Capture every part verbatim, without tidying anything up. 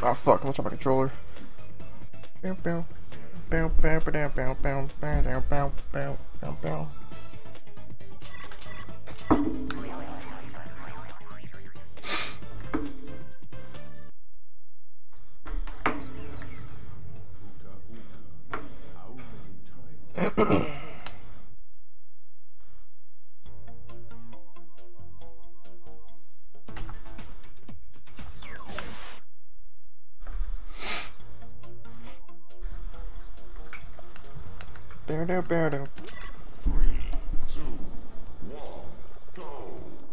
Oh fuck, I'm gonna try my controller. Bow, bow. Bow, bow, bow, bow, bow, bow, bow, bow, bow, bow. Bow, bow, bow, bow. Three, two, one, go.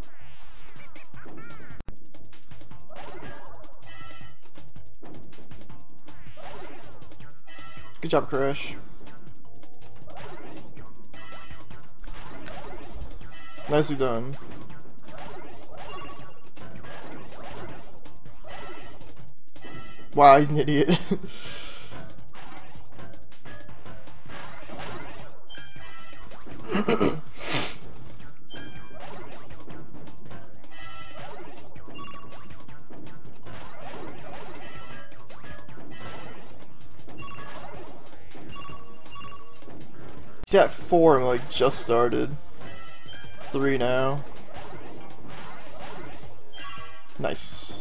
Good job, Crash. Nicely done. Wow, he's an idiot. He's at four and like just started. Three now. Nice.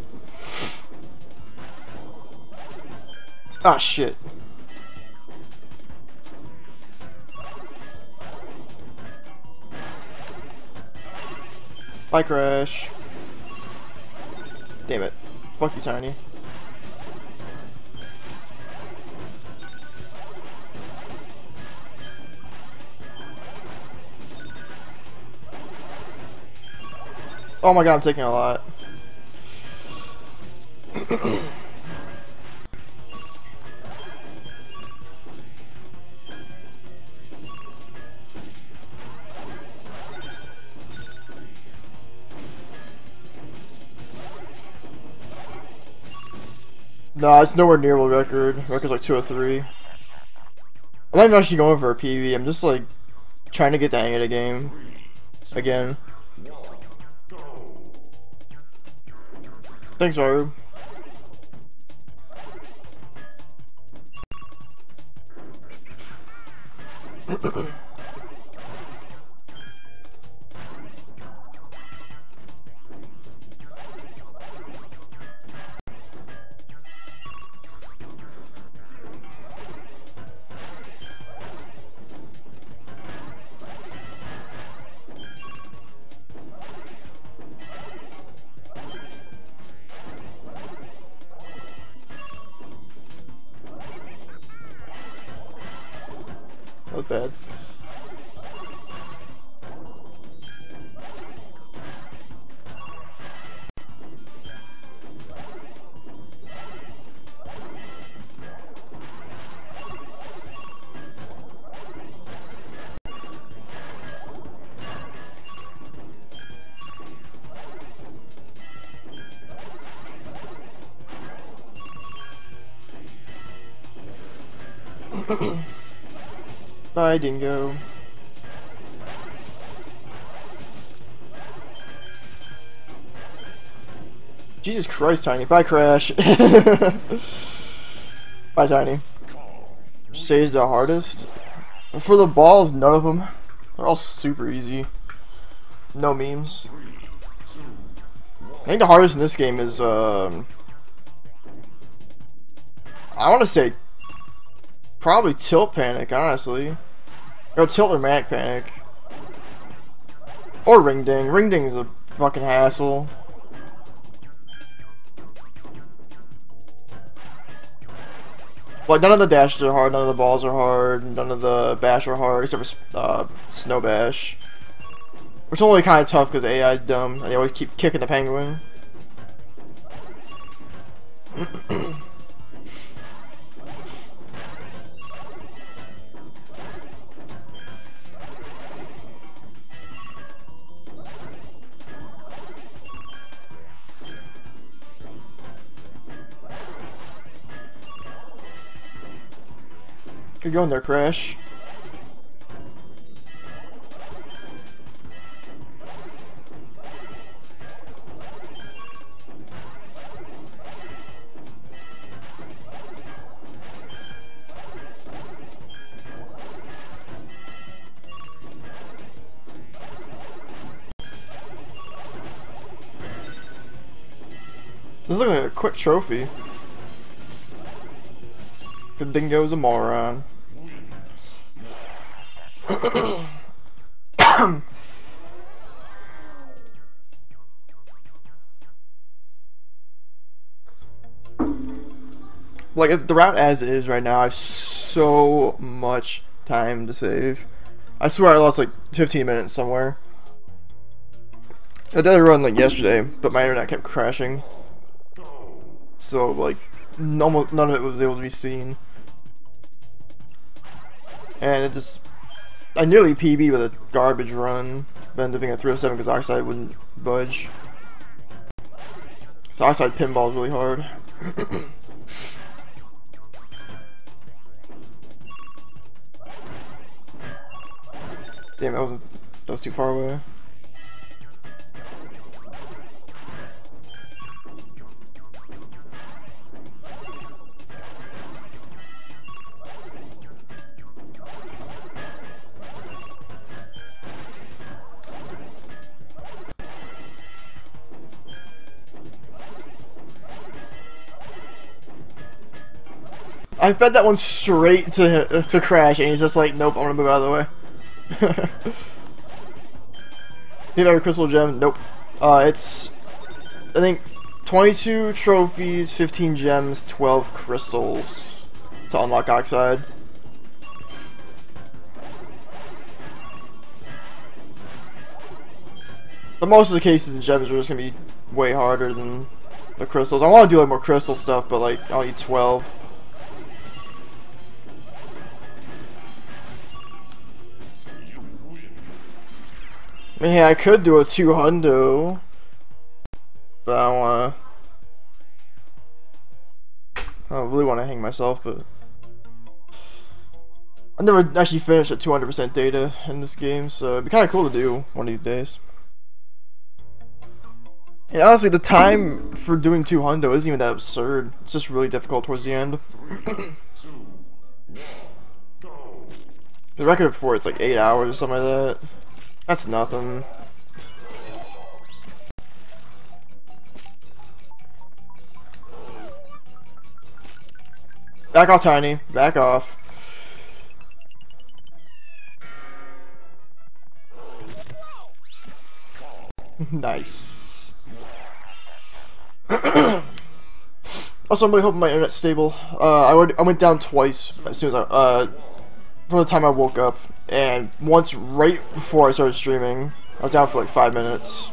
Ah shit. Bye, Crash. Damn it. Fuck you, Tiny. Oh my god, I'm taking a lot. Nah, it's nowhere near world record. Record's like two oh three. I'm not even actually going for a P V. I'm just like trying to get the hang of the game again. Thanks, Aru. That was bad. Bye, Dingo. Jesus Christ, Tiny. Bye, Crash. Bye, Tiny. Stage the hardest? For the balls, none of them. They're all super easy. No memes. I think the hardest in this game is, um... I want to say... probably Tilt Panic, honestly. Or Tilt or Manic Panic. Or Ring Ding. Ring Ding is a fucking hassle. Like, none of the dashes are hard, none of the balls are hard, none of the bash are hard, except for uh, Snow Bash. Which is only kind of tough because A I is dumb, and they always keep kicking the penguin. Good going there, Crash. This looks like a quick trophy. The Dingo's a moron. Like, the route as is right now, I have so much time to save. I swear I lost like fifteen minutes somewhere. I did a run like yesterday, but my internet kept crashing. So, like, almost none of it was able to be seen. And it just... I nearly P B'd with a garbage run, but ended up being a three oh seven because Oxide wouldn't budge. So Oxide pinball is really hard. Damn, that wasn't... that was too far away. I fed that one straight to to Crash, and he's just like, nope, I'm gonna move out of the way. Give every crystal gem. Nope. Uh, it's I think twenty-two trophies, fifteen gems, twelve crystals to unlock Oxide. But most of the cases, the gems are just gonna be way harder than the crystals. I want to do like more crystal stuff, but like I'll need twelve. I mean, yeah, I could do a two hundo, but I don't wanna. I don't really want to hang myself, but I never actually finished at two hundred percent data in this game, so it'd be kind of cool to do one of these days. And honestly, the time for doing two hundo isn't even that absurd. It's just really difficult towards the end. The record for it's like eight hours or something like that. That's nothing. Back off, Tiny. Back off. Nice. Also, I'm really hoping my internet's stable. Uh, I, already, I went down twice as soon as I, uh, from the time I woke up. And once right before I started streaming. I was down for like five minutes.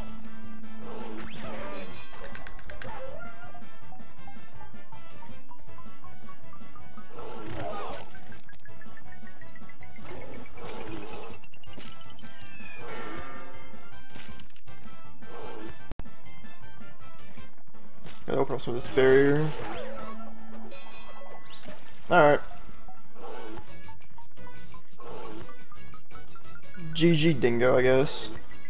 Gotta open up some of this barrier. Alright. G G Dingo, I guess.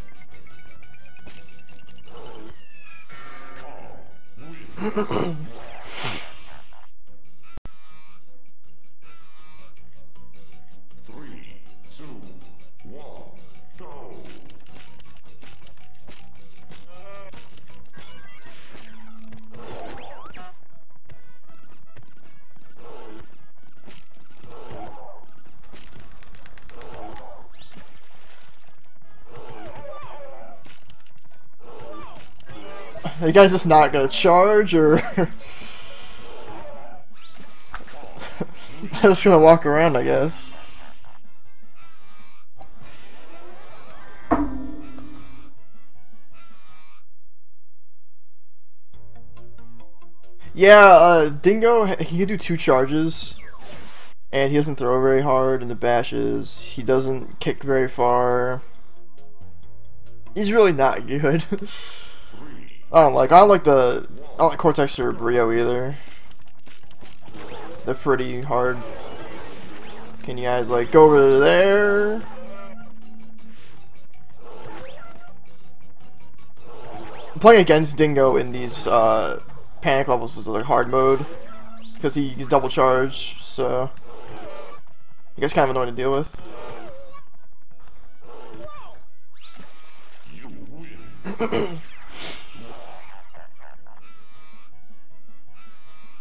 Three, two, one, go. Are you guys just not gonna charge, or I'm just gonna walk around, I guess. Yeah, uh, Dingo, he can do two charges, and he doesn't throw very hard in the bashes. He doesn't kick very far. He's really not good. I don't like. I don't like the. I don't like Cortex or Brio either. They're pretty hard. Can you guys like go over there? Playing against Dingo in these uh, panic levels is like hard mode because he can double charge. So you guys kind of annoying to deal with. You win.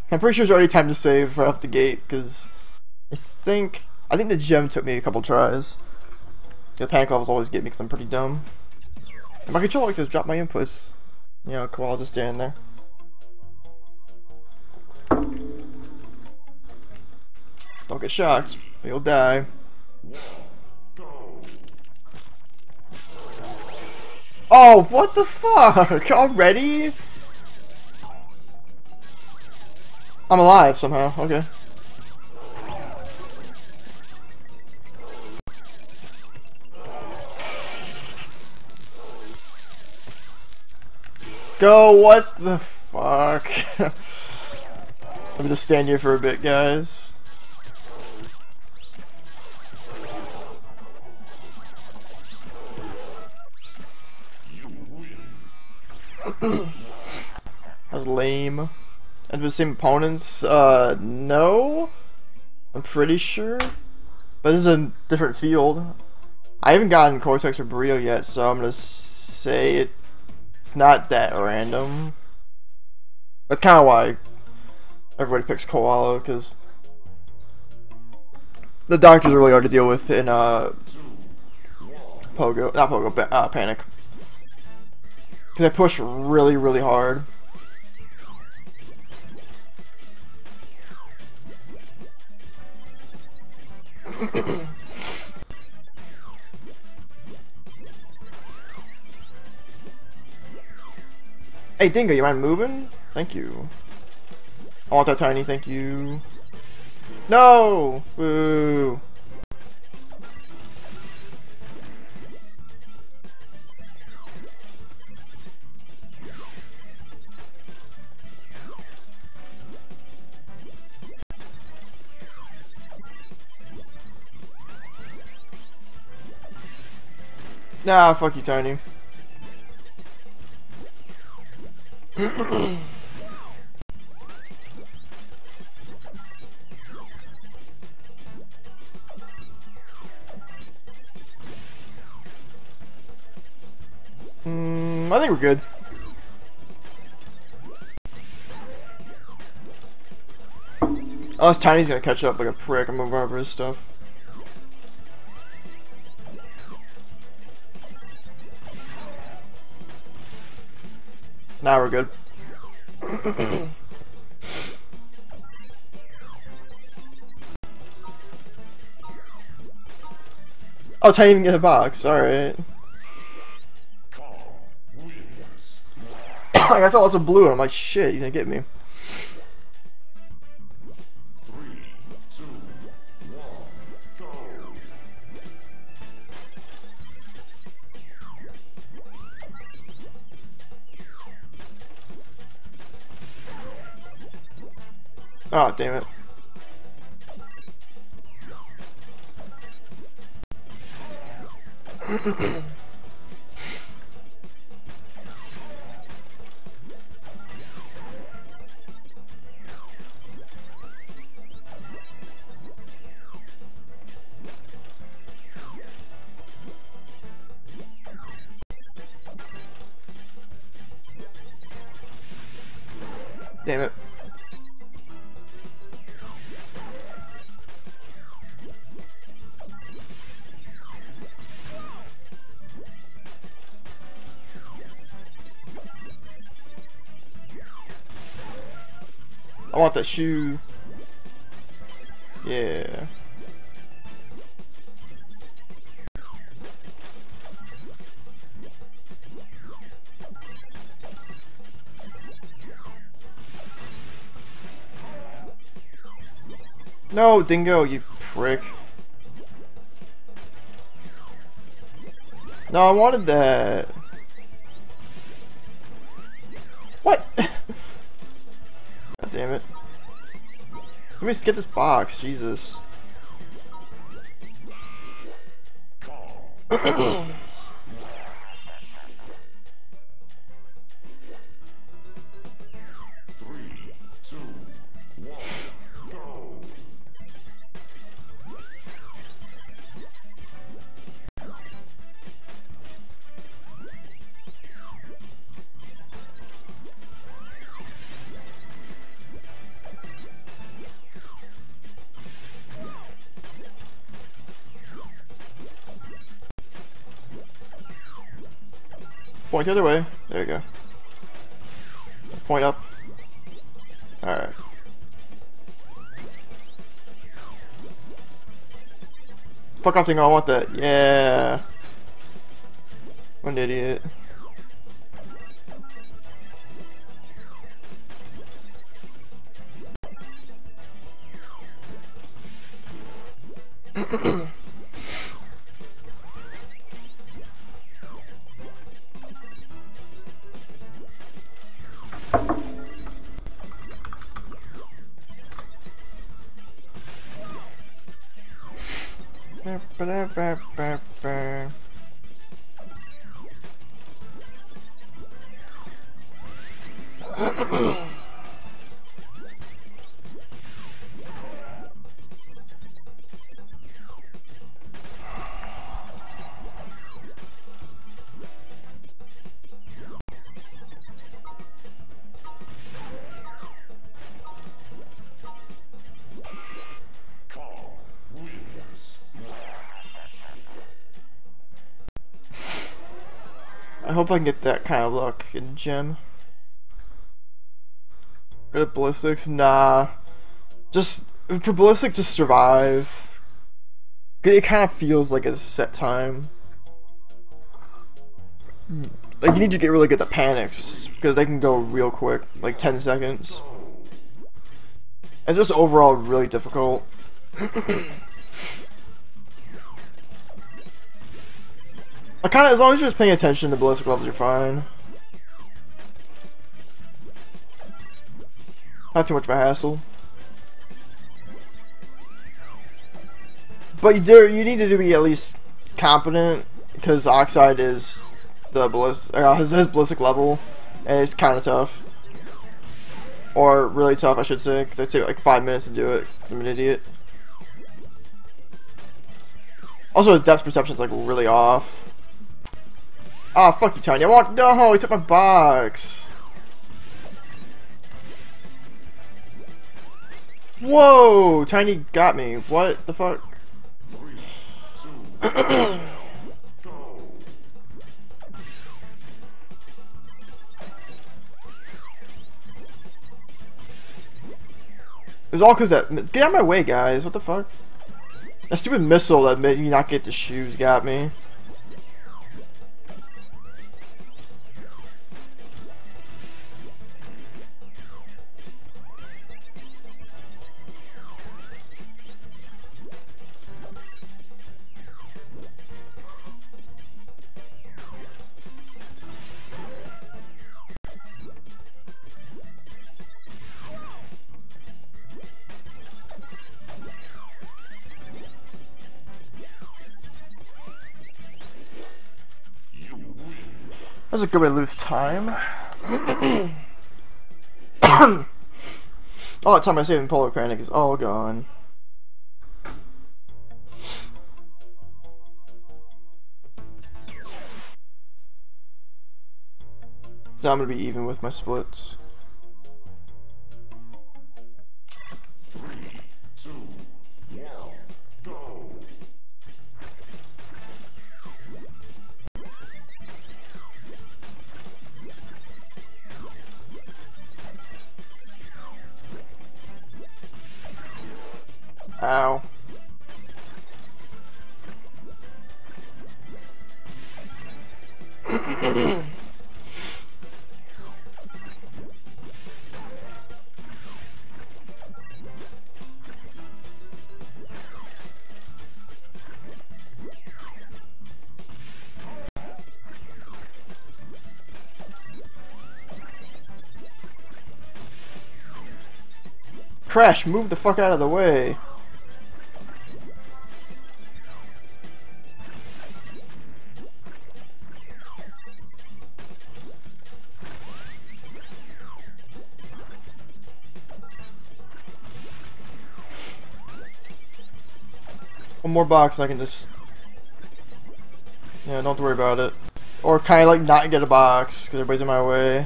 I'm pretty sure it's already time to save right off the gate, because I think I think the gem took me a couple tries. The panic levels always get me because I'm pretty dumb. And my controller like to drop my inputs. You know, Koala just standing there. Don't get shocked, you'll die. Oh, what the fuck? Already? I'm alive somehow, okay. Go, what the fuck? Let me just stand here for a bit, guys. That was lame. And the same opponents? Uh, no? I'm pretty sure. But this is a different field. I haven't gotten Cortex or Brio yet, so I'm gonna say it, it's not that random. That's kind of why everybody picks Koala, because the doctors are really hard to deal with in uh, Pogo, not Pogo, uh, Panic. Because they push really, really hard. Hey Dingo, you mind moving? Thank you. I want that tiny, thank you. No! Boo! Nah, fuck you, Tiny. mm, I think we're good. Unless Tiny's gonna catch up like a prick, I'm gonna run over his stuff. Now we're good. Oh, Tiny didn't get a box. Alright. I saw lots of blue and I'm like, shit, he's gonna get me. Three, two, one, go. Oh, damn it. Damn it. I want that shoe. Yeah. No, Dingo, you prick. No, I wanted that. What? God damn it. Let me just get this box, Jesus. Three, two, one, go. Point the other way. There you go. Point up. Alright. Fuck off, thing. I want that. Yeah. What an idiot. I hope I can get that kind of luck in gym. Good ballistics? Nah. Just for ballistic, just survive. It kind of feels like a set time. Like you need to get really good at panics because they can go real quick, like ten seconds. And just overall really difficult. I kind of, as long as you're just paying attention to ballistic levels, you're fine. Not too much of a hassle. But you do, you need to be at least competent, because Oxide is the ballistic, uh, his, his ballistic level, and it's kind of tough. Or really tough, I should say, because I take like five minutes to do it, because I'm an idiot. Also, the depth perception is like really off. Ah, oh, fuck you, Tiny. I want. No, he took my box. Whoa, Tiny got me. What the fuck? Three, two, go. It was all because that. Get out of my way, guys. What the fuck? That stupid missile that made you not get the shoes got me. That was a good way to lose time. All that time I saved in Polar Panic is all gone. So I'm gonna be even with my splits. Three, two, one, go. Ow. Crash, move the fuck out of the way. One more box and I can just... Yeah, don't have to worry about it. Or kind of like not get a box, because everybody's in my way.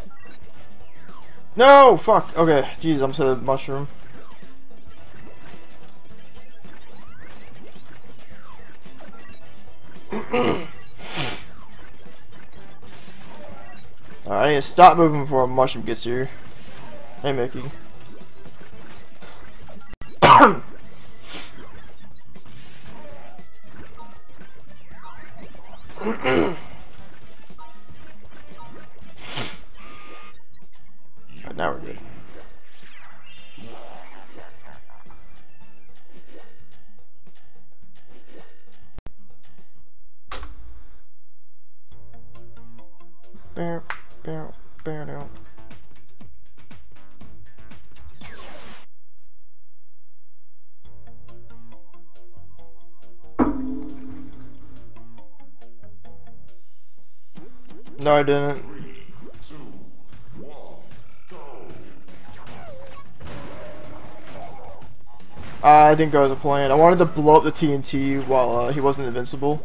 No! Fuck! Okay, jeez, I'm so mushroom. Alright, I need to stop moving before a mushroom gets here. Hey, Mickey. Right, now we're good. Bear, bear, bear down. No, I didn't. I didn't go as a plan. I wanted to blow up the T N T while uh, he wasn't invincible.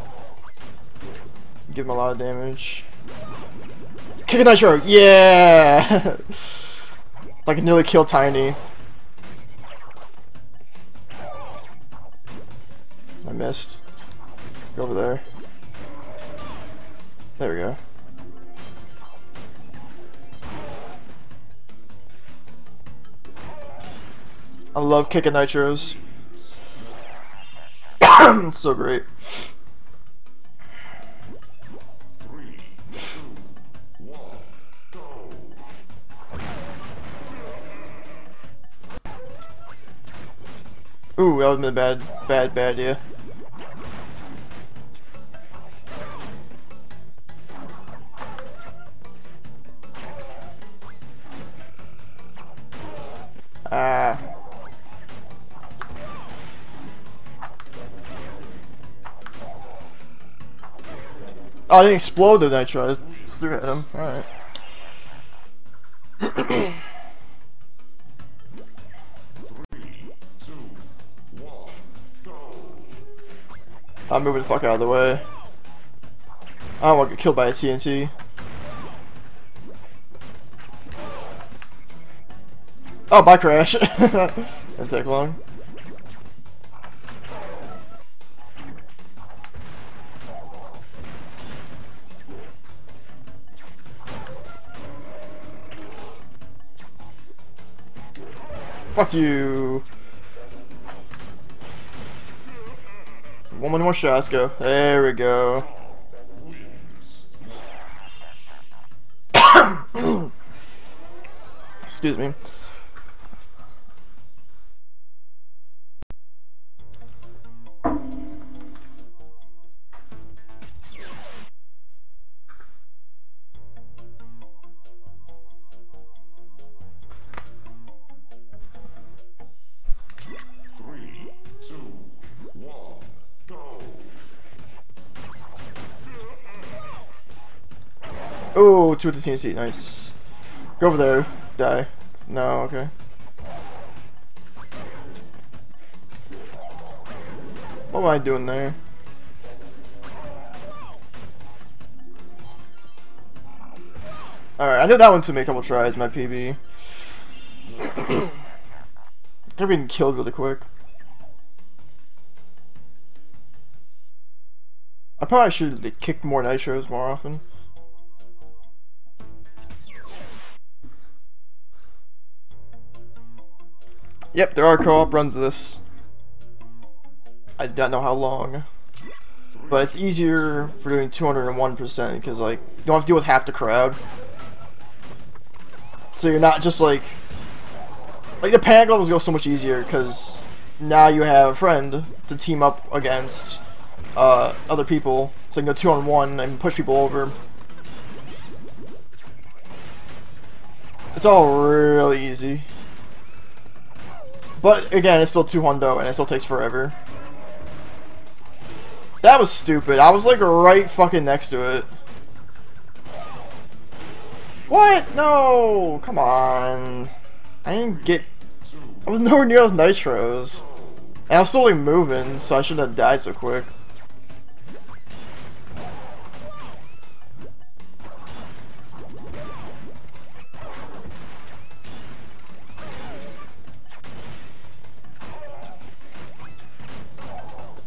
Give him a lot of damage. Kick a Nitro! Yeah! It's like I nearly killed Tiny. I missed. Go over there. There we go. I love kicking Nitros. It's so great. Three, two, one, go. Ooh, that would've been a bad, bad, bad idea. Ah. Oh, I didn't explode the Nitro. I just threw it at him. Alright. Three, two, one, go. I'm moving the fuck out of the way. I don't want to get killed by a T N T. Oh, bye, Crash. Didn't take long. Fuck you. One more shot, let's go. There we go. Excuse me. Three, two, one, go. Oh, two with the T N T, nice. Go over there, die. No, okay. What am I doing there? Alright, I knew that one took me a couple tries, my P B. I'm getting killed really quick. I probably should like, kick more Nitros more often. Yep, there are co-op runs of this. I don't know how long. But it's easier for doing two hundred one percent because like you don't have to deal with half the crowd. So you're not just like like the panic levels go so much easier because now you have a friend to team up against uh, other people, so you can go two on one and push people over. It's all really easy. But again, it's still two hundo and it still takes forever. That was stupid. I was like right fucking next to it. What? No! Come on. I didn't get... I was nowhere near those Nitros. And I was still like moving, so I shouldn't have died so quick.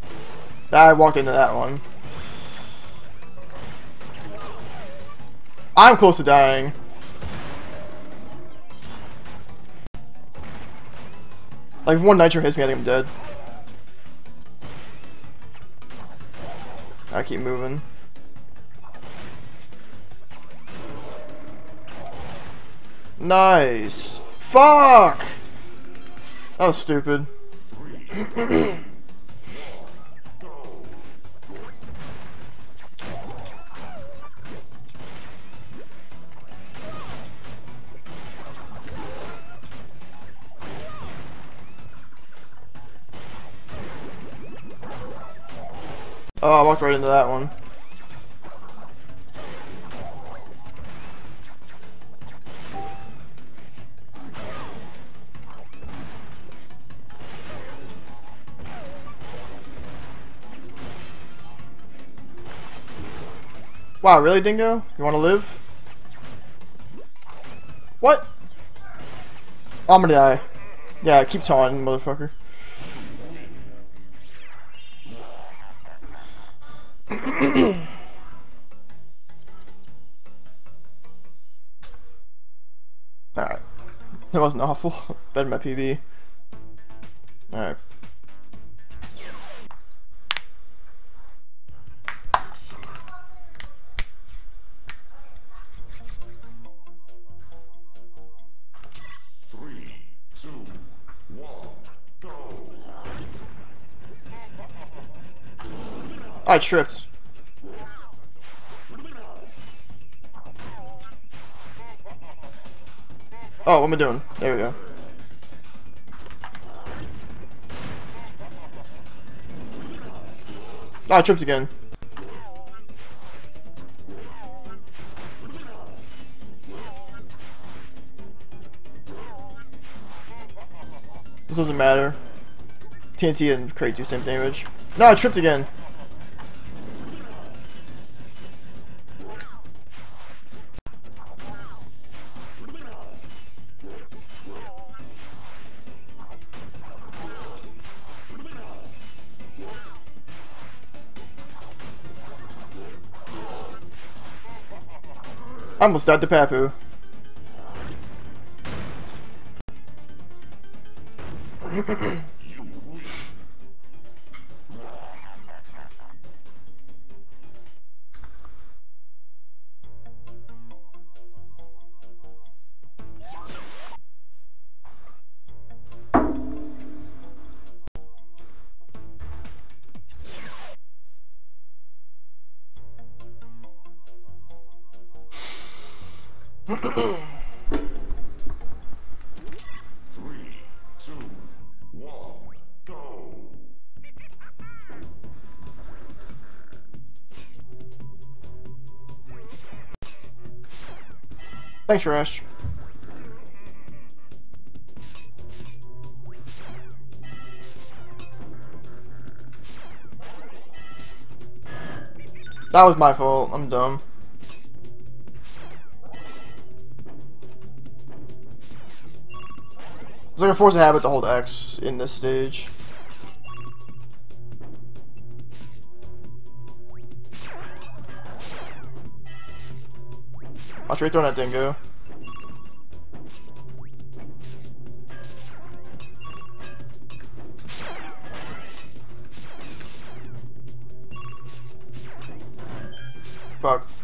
I walked into that one. I'm close to dying. Like, if one nitro hits me, I think I'm dead. I keep moving. Nice. Fuck! That was stupid. Oh, I walked right into that one. Wow, really, Dingo? You wanna live? What? Oh, I'm gonna die. Yeah, keep taunting, motherfucker. Alright. That wasn't awful. Better than my P B. Alright. Three, two, one, go. I tripped. Oh, what am I doing? There we go. Oh, I tripped again. This doesn't matter. T N T and Crate do same damage. No, I tripped again. I almost died to Papu. Three, two, one, go. Thanks, Rash. That was my fault. I'm dumb. It's like a force of habit to hold X in this stage. Watch right throwing that Dingo. Fuck.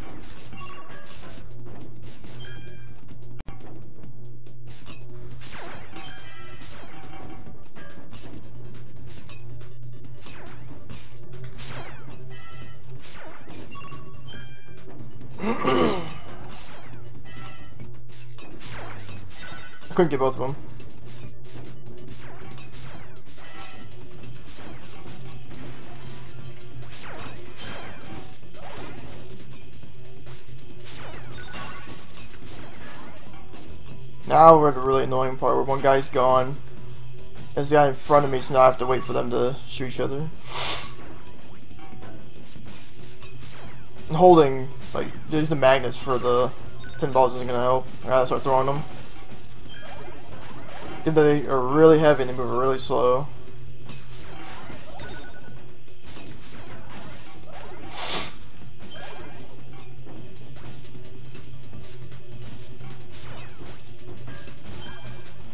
I couldn't get both of them. Now we're at the really annoying part where one guy's gone. There's the guy in front of me, so now I have to wait for them to shoot each other. And holding, like, there's the magnets for the pinballs isn't gonna help. I gotta start throwing them. They are really heavy and they move really slow.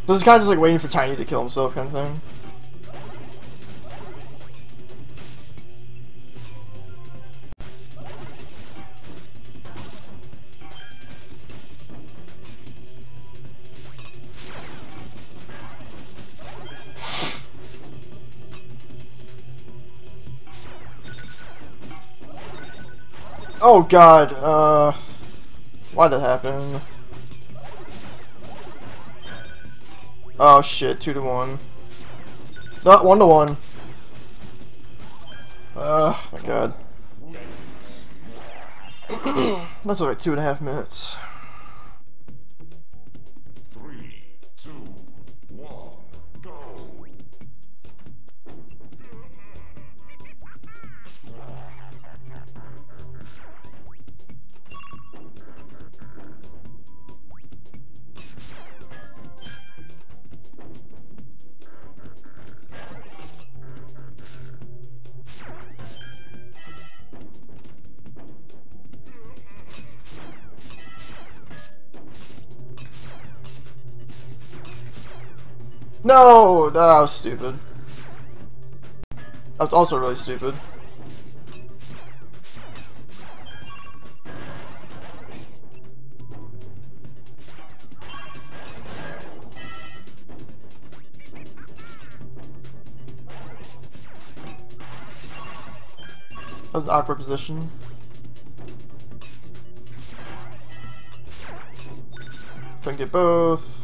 This guy's just like waiting for Tiny to kill himself kind of thing. Oh god, uh... why'd that happen? Oh shit, two to one. Not one to one. Oh my god. That's like two and a half minutes. Three, two, one, go. No! That was stupid. That's also really stupid. That was an awkward position. Couldn't get both.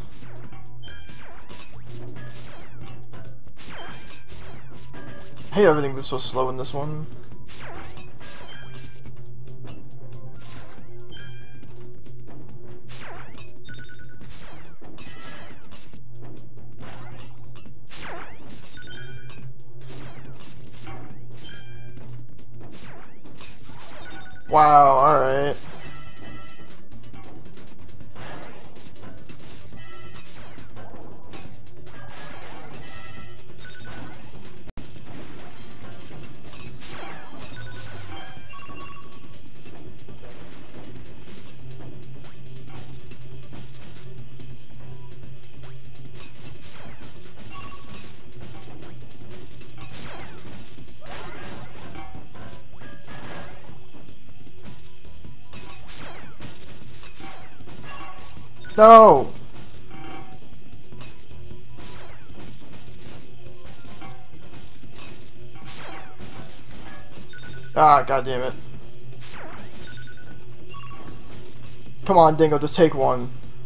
I hate everything moves so slow in this one. Wow, alright. No! Ah, god damn it. Come on, Dingo, just take one.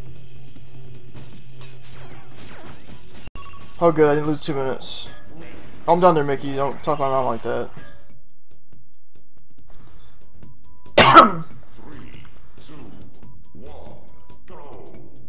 Oh good, I didn't lose two minutes. Oh, I'm done there, Mickey. Don't talk my mom like that. Three, two, one, go.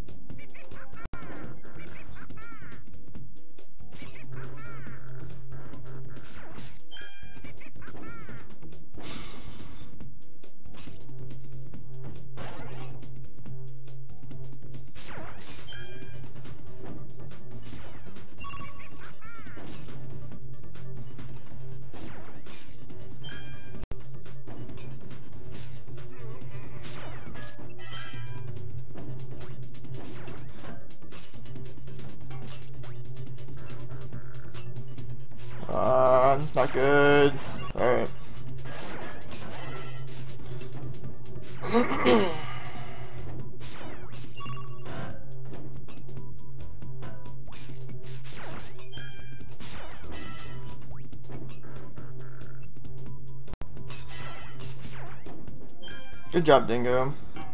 Uh, not good. Alright. Good job, Dingo.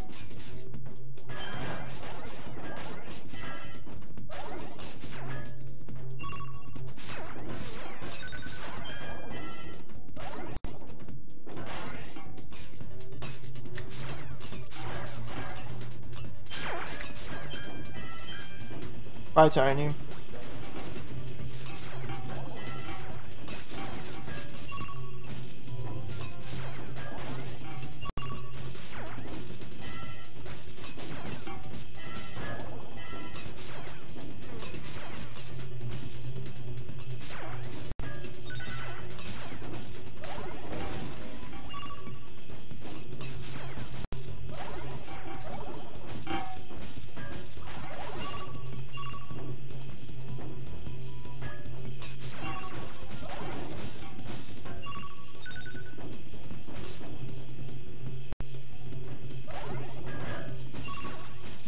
Bye, Tiny.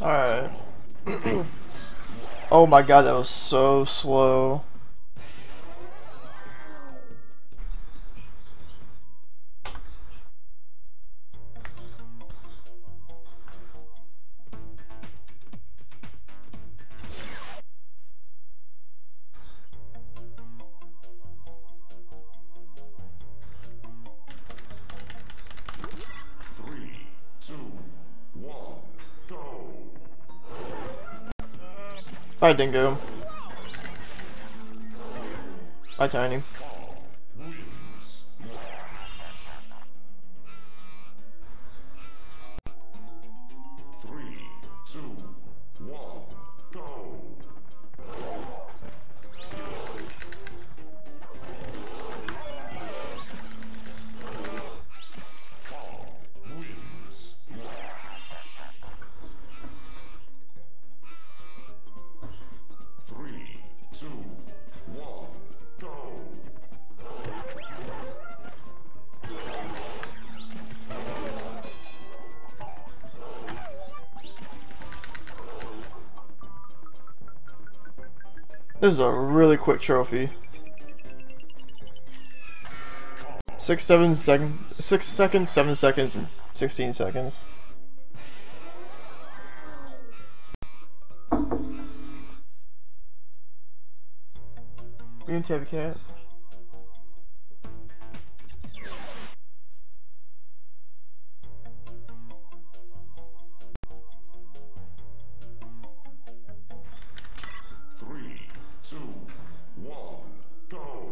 Alright. Oh my god, that was so slow. Bye, Dingo. Bye, Tiny. Three, two, one, go. Paul wins. Three, two, one, go. This is a really quick trophy. Six, seven seconds, six seconds, seven seconds, and sixteen seconds. You and Tabby Cat. Three, two, one, go.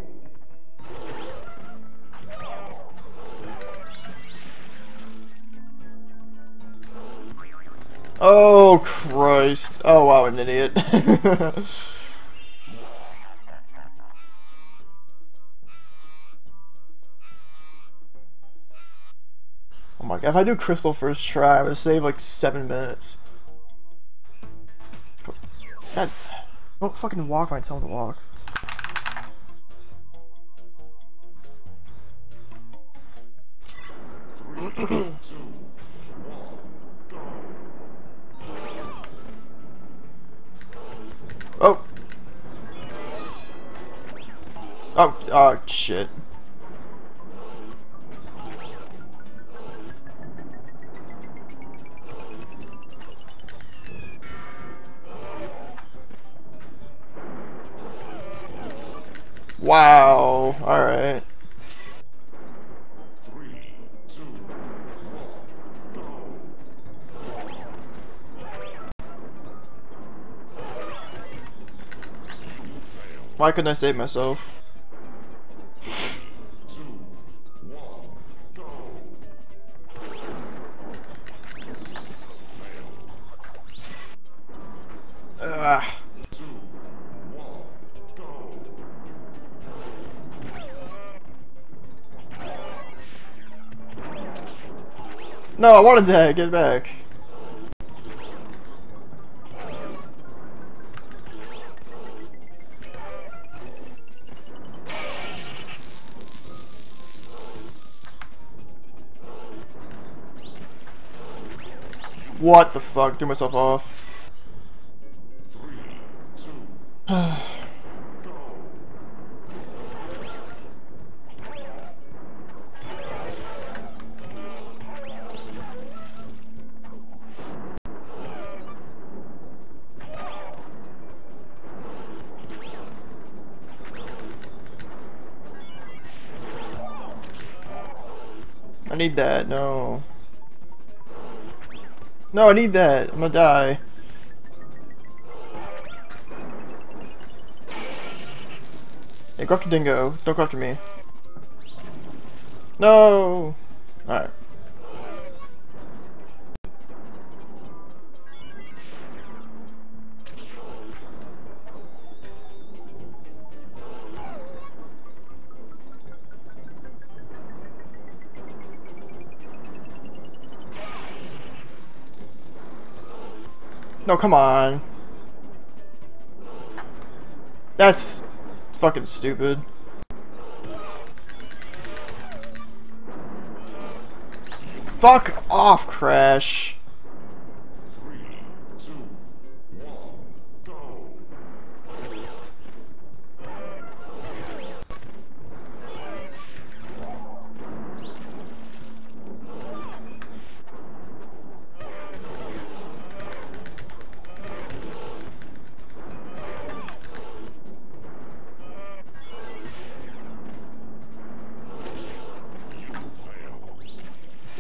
Oh Christ! Oh wow, an idiot. Oh my god, if I do Crystal first try, I'm gonna save like seven minutes. God, don't fucking walk when I tell him to walk. Three, two, one, go. Oh! Oh, oh shit. Wow, alright. Three, two, one, go. Why couldn't I save myself? Two, one, go. Ugh. Two, one, go. No, I wanted that. Get back. What the fuck? Threw myself off. Three, two, go. I need that. No. No, I need that. I'm gonna die. Hey, go after Dingo. Don't go after me. No. Alright. No, come on. That's fucking stupid. Fuck off, Crash. Three, two,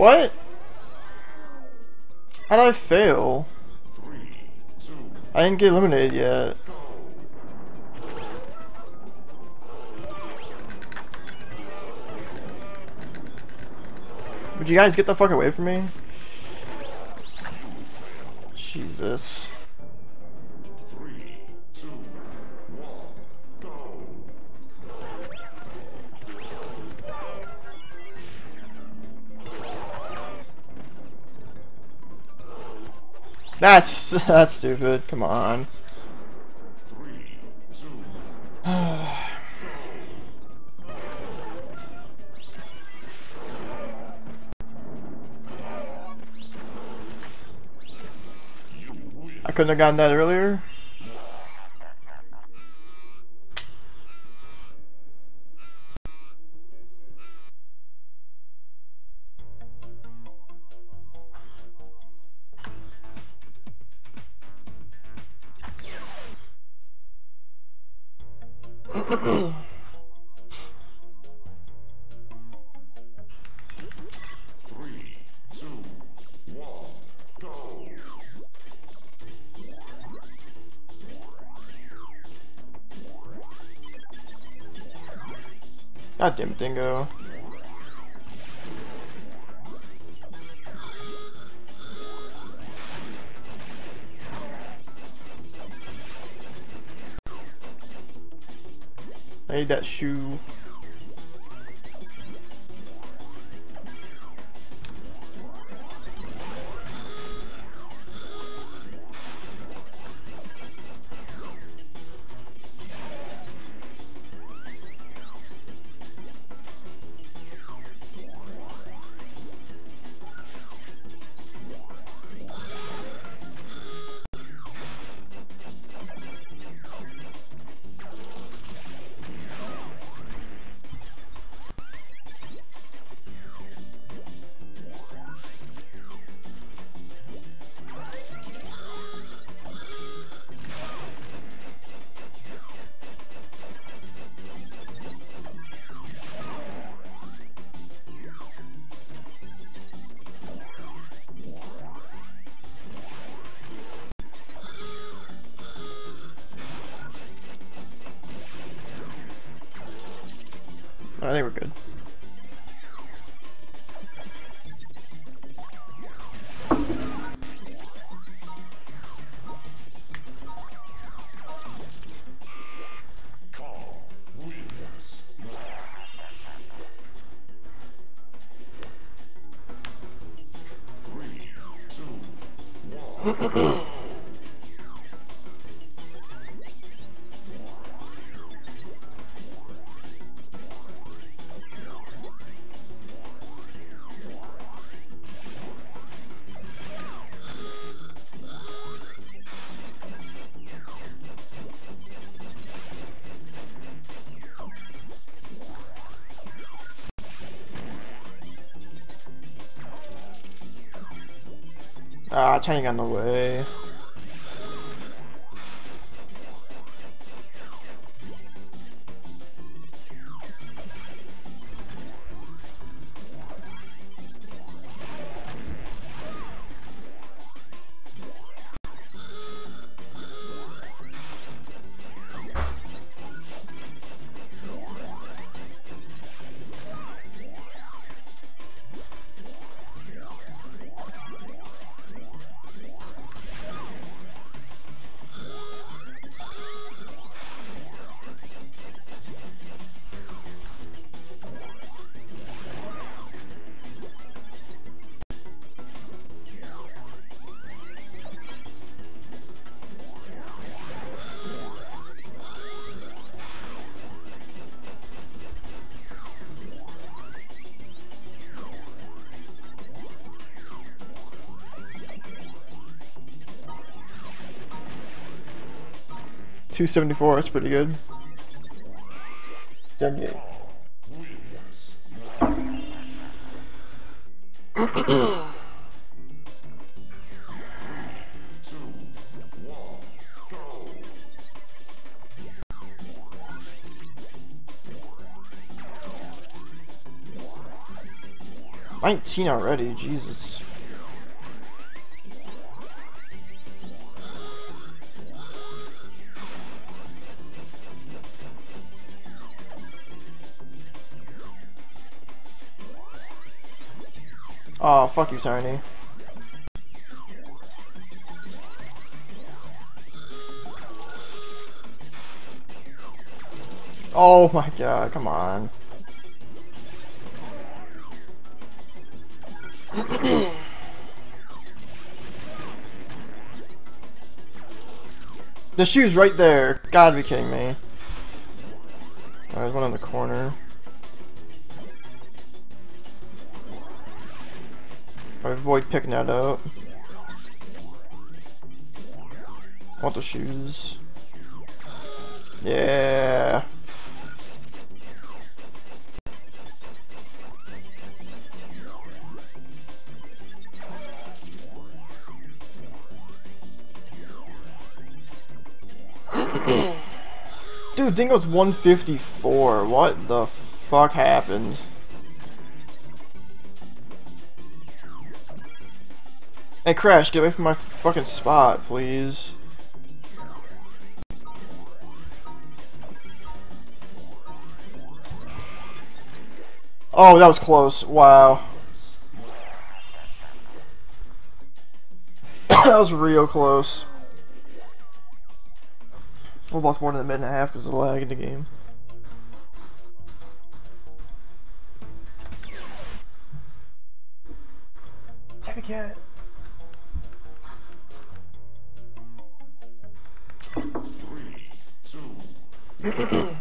What? How did I fail? Three, two, I didn't get eliminated yet. go. Would you guys get the fuck away from me? Jesus. Three, two, one, go. That's that's stupid. Come on. Three, two, you win. I couldn't have gotten that earlier. Three, two, one, go. God damn it, Dingo. I need that shoe. I think we're good. Call wins. Three, two, one. Ah, China got in the way. two seventy-four, that's pretty good. seventy-eight. nineteen already, Jesus. Oh, fuck you, Tiny. Oh my god, come on. The shoe's right there. Gotta be kidding me. Oh, there's one in the corner. I avoid picking that up. I want the shoes. Yeah. Dude, Dingo's one fifty-four. What the fuck happened? Hey, Crash, get away from my fucking spot, please. Oh, that was close. Wow. That was real close. We've lost more than a minute and a half because of the lag in the game. Tabby cat. Three, two, go.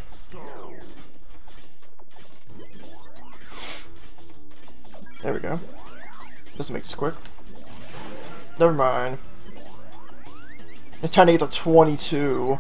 There we go. This makes this quick. Never mind. It's trying to get to twenty-two.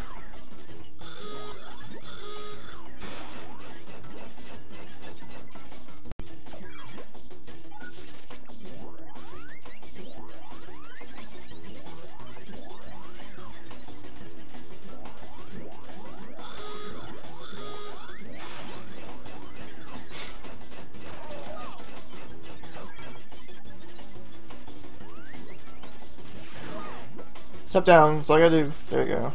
Step down, that's all I gotta do. There we go.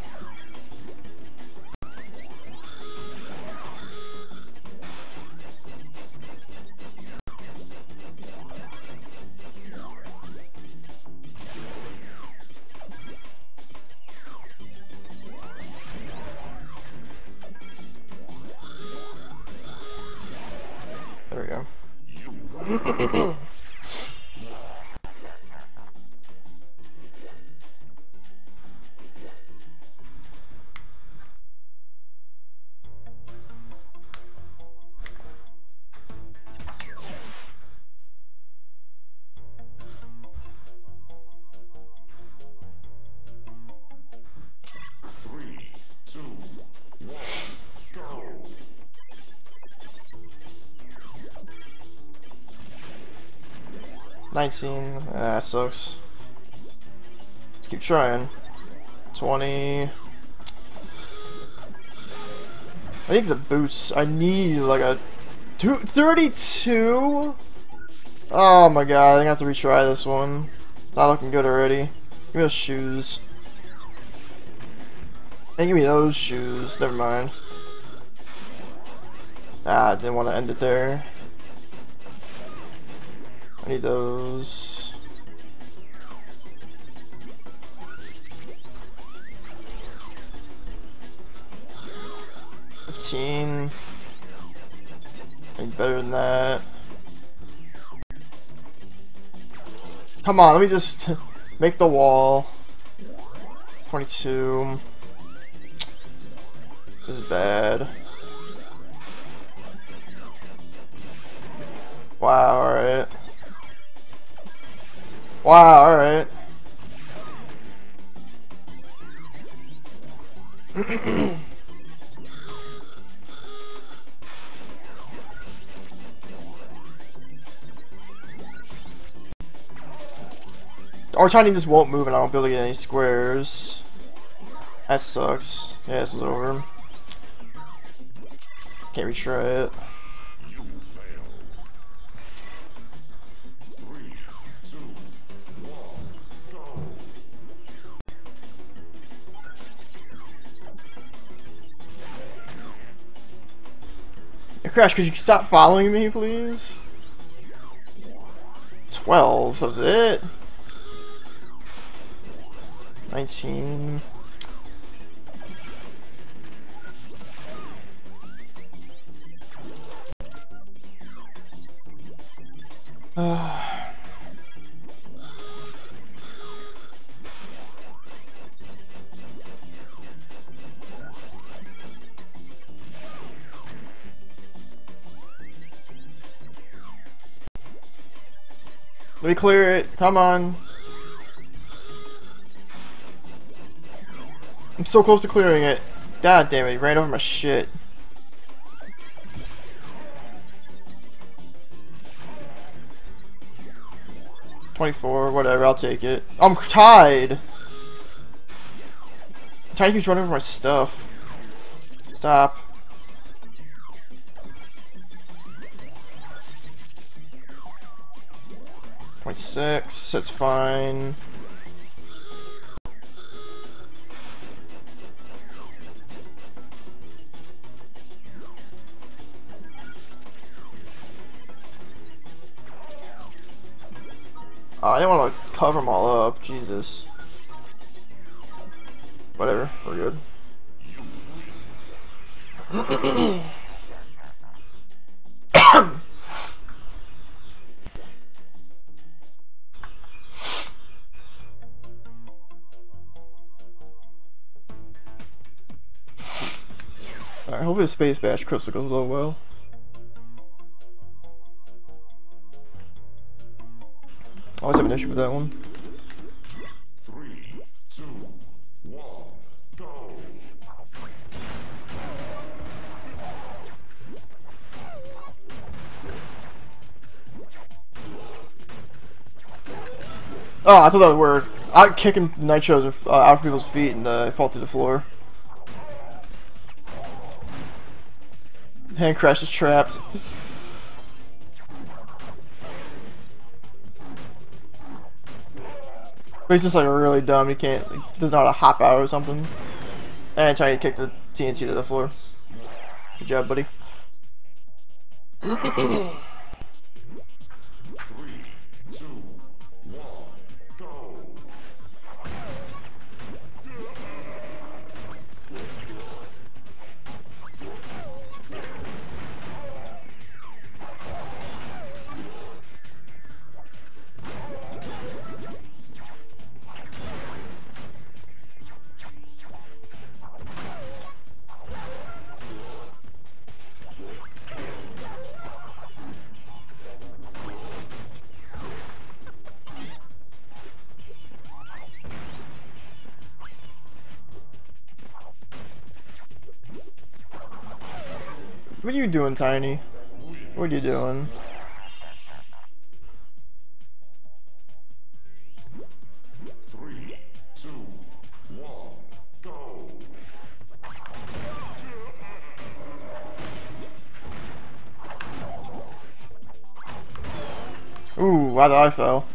There we go. Three, two, one, go. nineteen. Ah, that sucks. Let's keep trying. twenty. I need the boots. I need like a two, thirty-two? Oh my god, I have to retry this one. Not looking good already. Give me those shoes. And give me those shoes. Never mind. Ah, I didn't want to end it there. I need those. fifteen. I need better than that. Come on, let me just make the wall. twenty-two. This is bad. Wow, alright. Wow, alright. Our Chinese just won't move and I won't be able to get any squares. That sucks. Yeah, this was over. Can't retry it. You fail. Crash, could you stop following me, please? twelve, that was it. nineteen. Uh. Let me clear it. Come on. I'm so close to clearing it. God damn it, he ran over my shit. twenty-four, whatever, I'll take it. I'm tied! Tiny keeps running over my stuff. Stop. twenty-six, that's fine. Oh, I didn't want to cover them all up, Jesus. Whatever, we're good. Alright, hopefully the Space Bash crystal goes real well. I always have an issue with that one. Three, two, one, go. Oh, I thought that were I'm kicking nitros uh, out of people's feet and uh, fall to the floor. Hand Crash is trapped. But he's just like really dumb. He can't, like, doesn't know how to hop out or something. And trying to kick the T N T to the floor. Good job, buddy. Three, two, one, go. What are you doing, Tiny? What are you doing? Three, two, one, go. Ooh, why the I fell?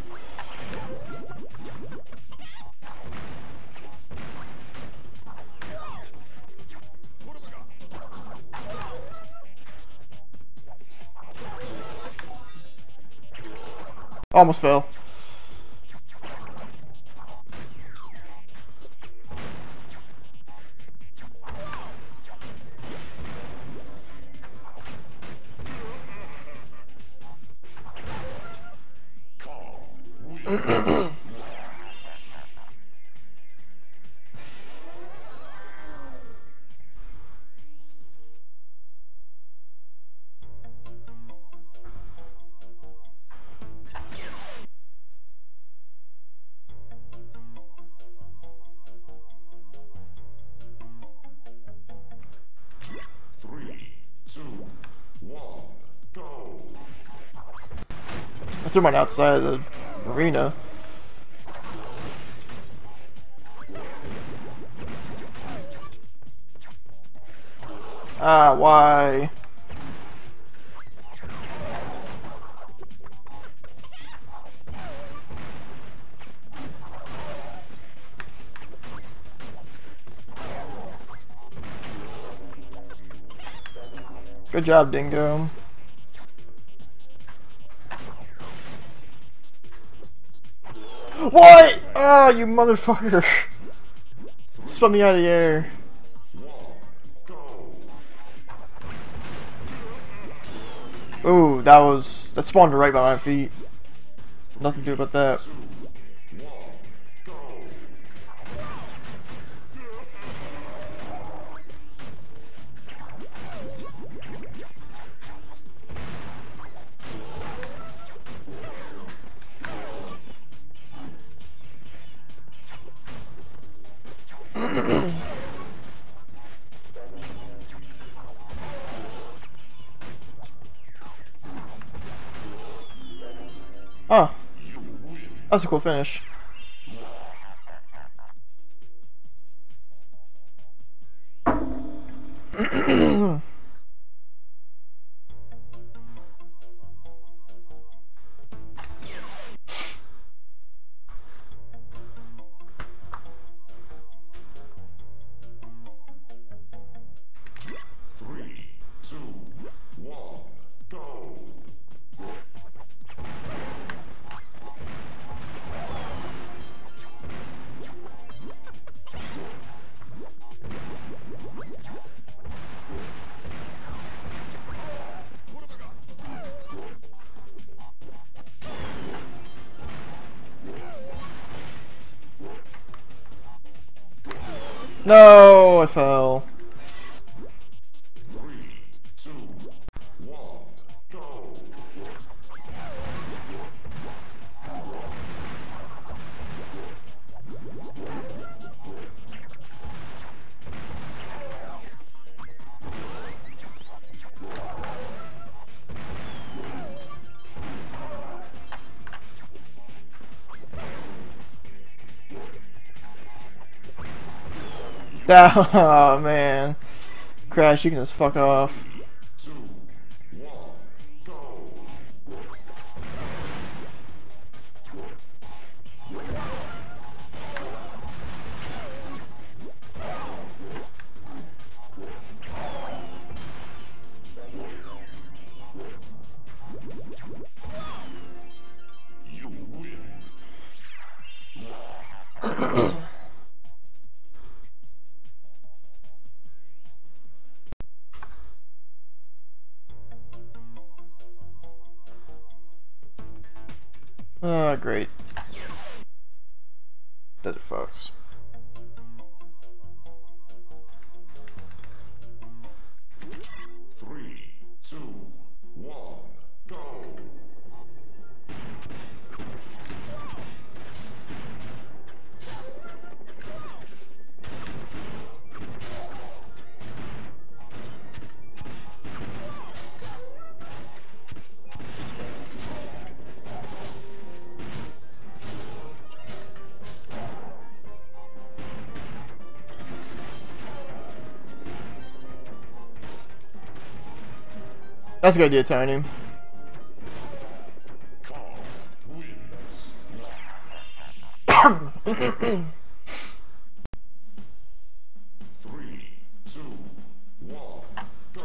Almost fell. Three, two, one, go. I threw mine outside of the arena. Ah, why? Good job, Dingo. What? Oh, you motherfucker. Spun me out of the air. Ooh, that was... that spawned right by my feet. Nothing to do about that. Oh, that's a cool finish. Three, two, one, go. No, I fell. Three, two, one, go. Oh man. Crash, you can just fuck off. Two, one, go. You win. Ah, great. Desert Fox. Three, two, one, go. That's a good idea, Tony. Kong wins. Three, two, one, go.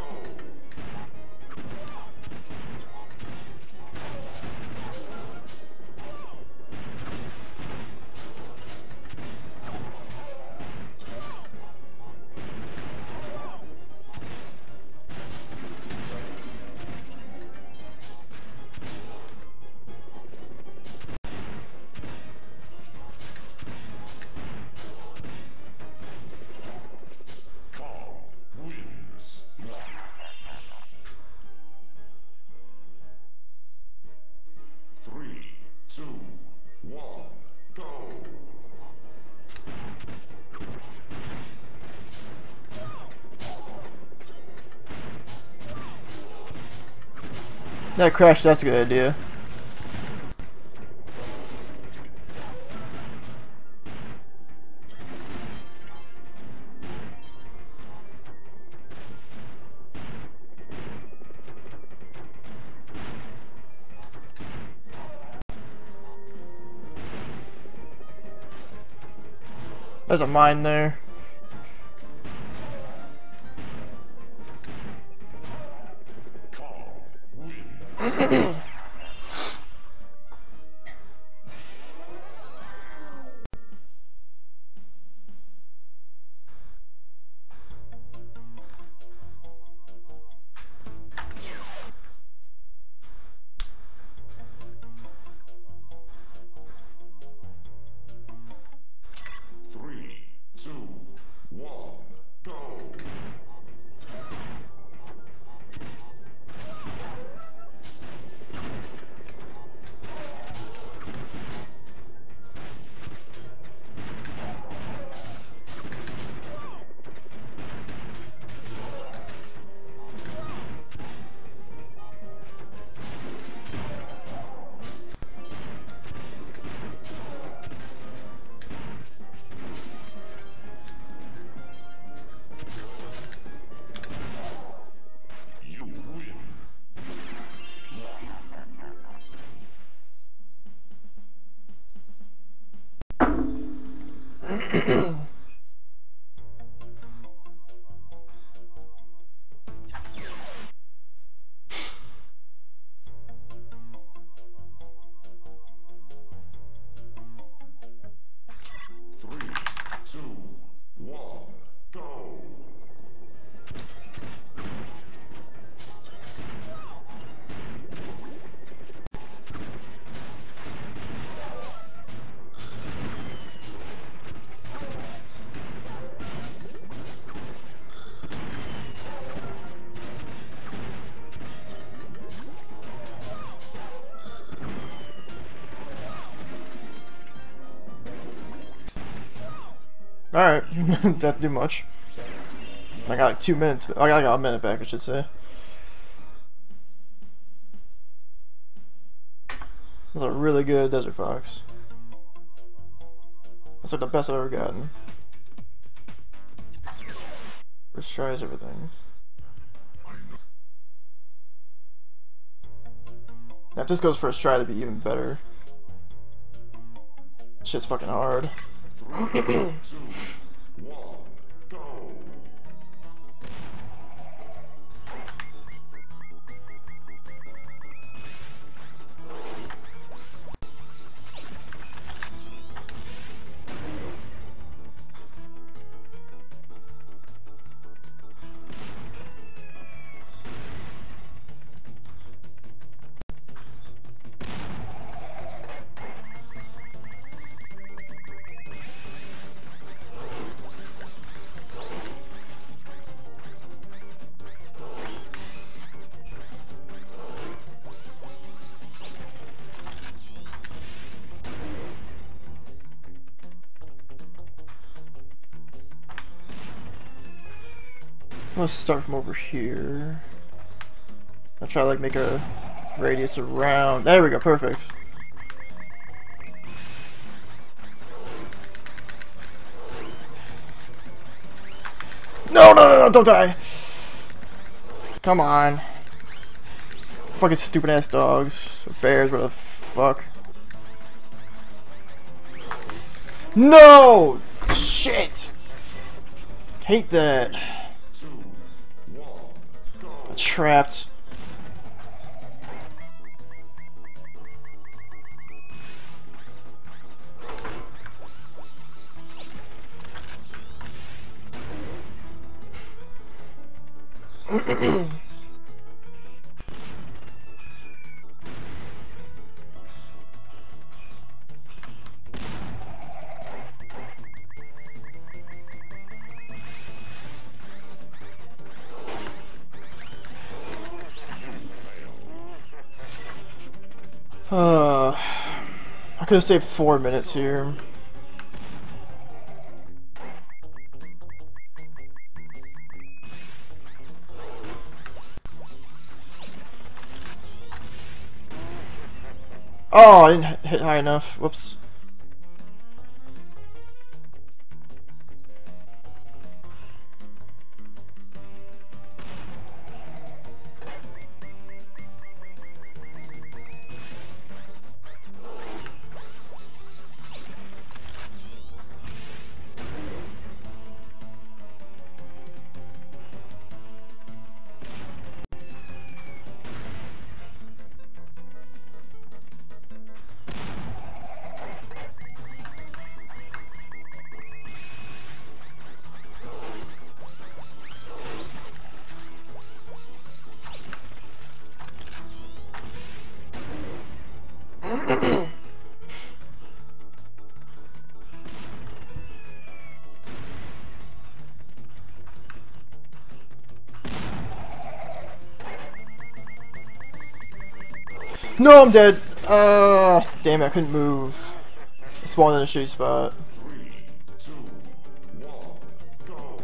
Kong wins. Three, two, one, go. That Crash, that's a good idea. There's a mine there. Three, two, one, go. Alright, didn't do much. I got like two minutes. I got a minute back, I should say. That's a really good Desert Fox. That's like the best I've ever gotten. First try is everything. Now if this goes first try, it'd be even better. It's just fucking hard. Three, two, one, go. I'm gonna start from over here. I'll try to like make a radius around. There we go, perfect. No, no, no, no, don't die. Come on. Fucking stupid ass dogs. Or bears, what the fuck. No! Shit! Hate that. Two, one, go. Trapped. Uh, I could have saved four minutes here. Oh, I didn't hit high enough. Whoops. No, I'm dead. Uh, damn it, I couldn't move. I spawned in a shitty spot. Three, two, one, go.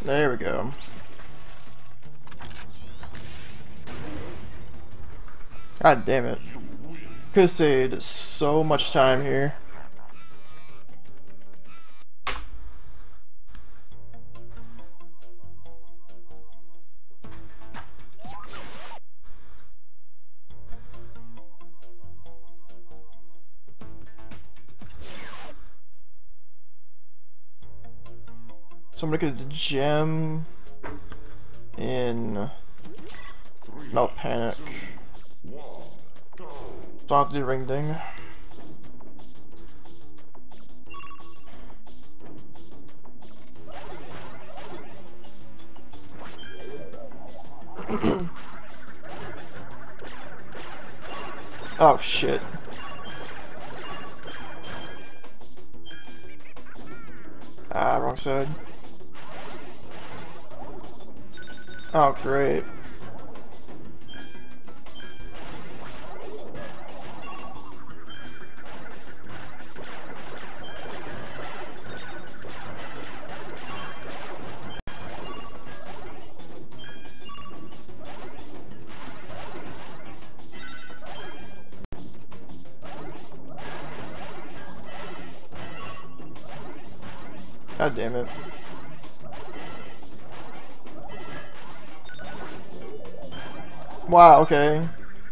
There we go. God damn it. Could have saved so much time here. So I'm gonna get the gem in No Panic. So I have to do ring ding. Oh shit. Ah, wrong side. Oh, great. God damn it. Wow, okay.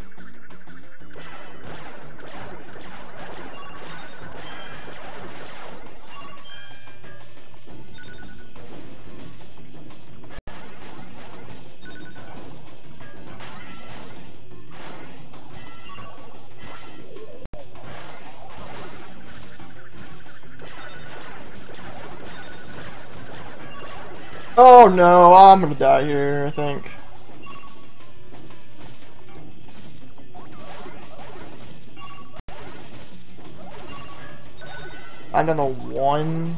Oh no, I'm gonna die here, I think. I don't know one.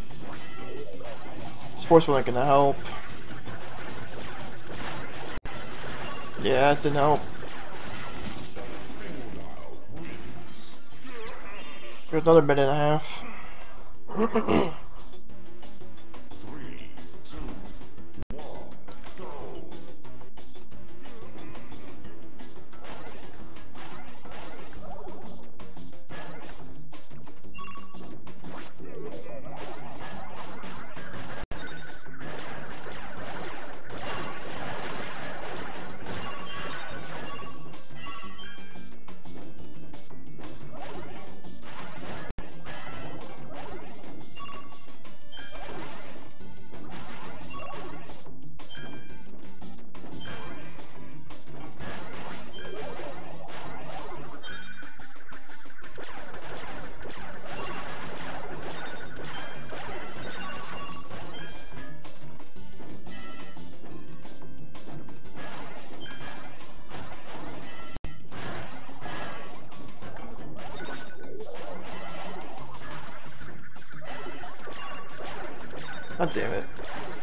This forceful ain't gonna help. Yeah, it didn't help. There's another minute and a half. God damn it.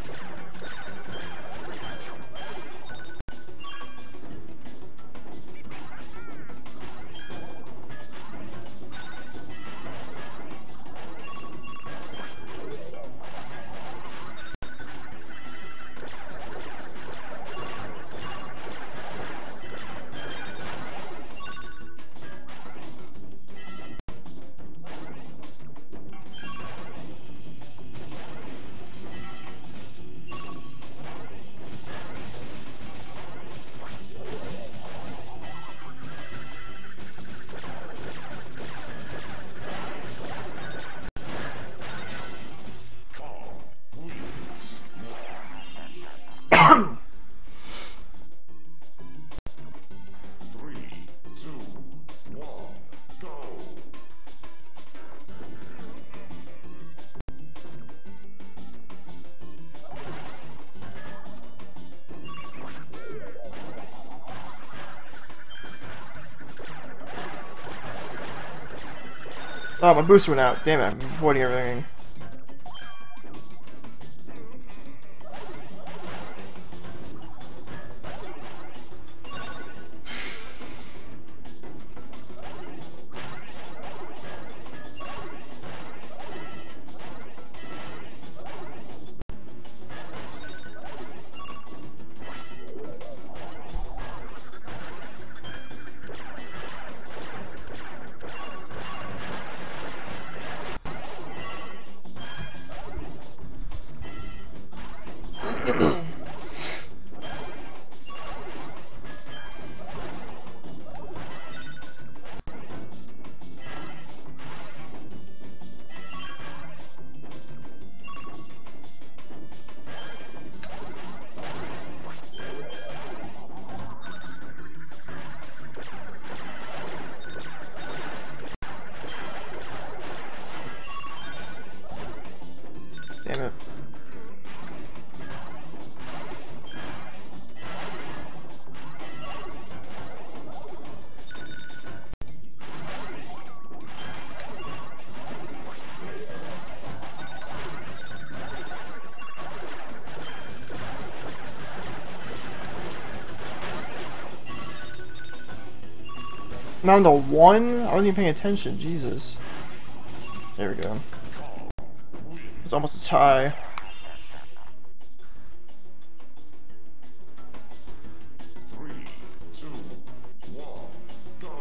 Oh, my boost went out. Damn it, I'm avoiding everything. Damn it. Down to one? I wasn't even paying attention, Jesus. There we go. It's almost a tie. Three, two, one, go.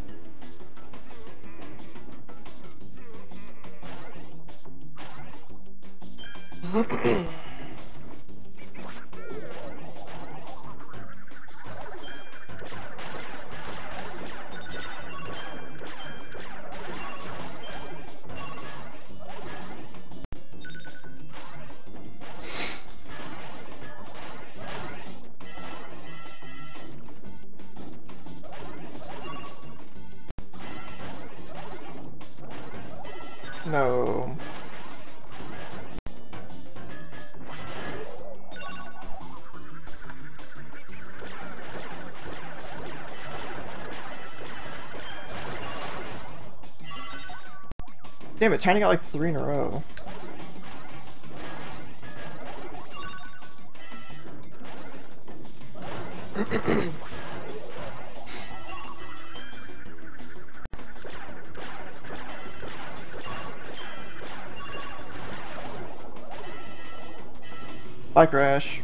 No. Damn it, Tiny got like three in a row. Bye, Crash.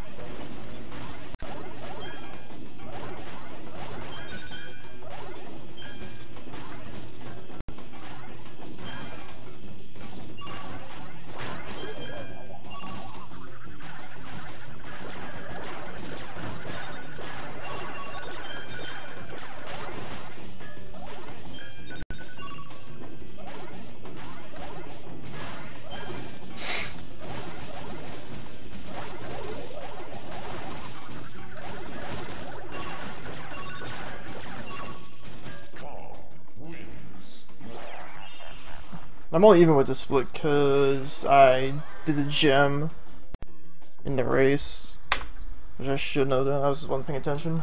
I'm only even with the split because I did the gem in the race, which I shouldn't have done. I was just wasn't paying attention.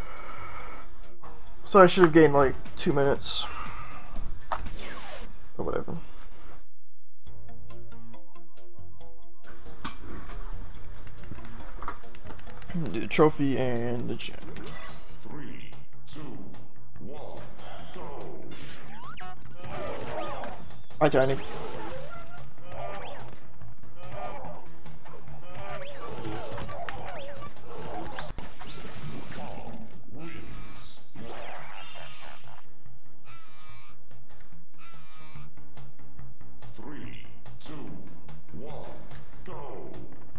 So I should have gained like two minutes. But whatever. Do the trophy and the gem. Three, two, one, go. Hi, Tiny. Three, two, one, go.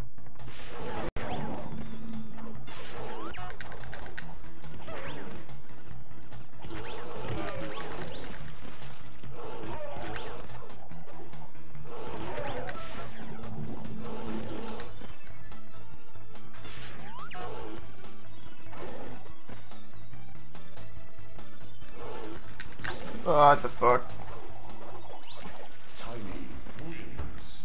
Oh, what the fuck? Tiny wins.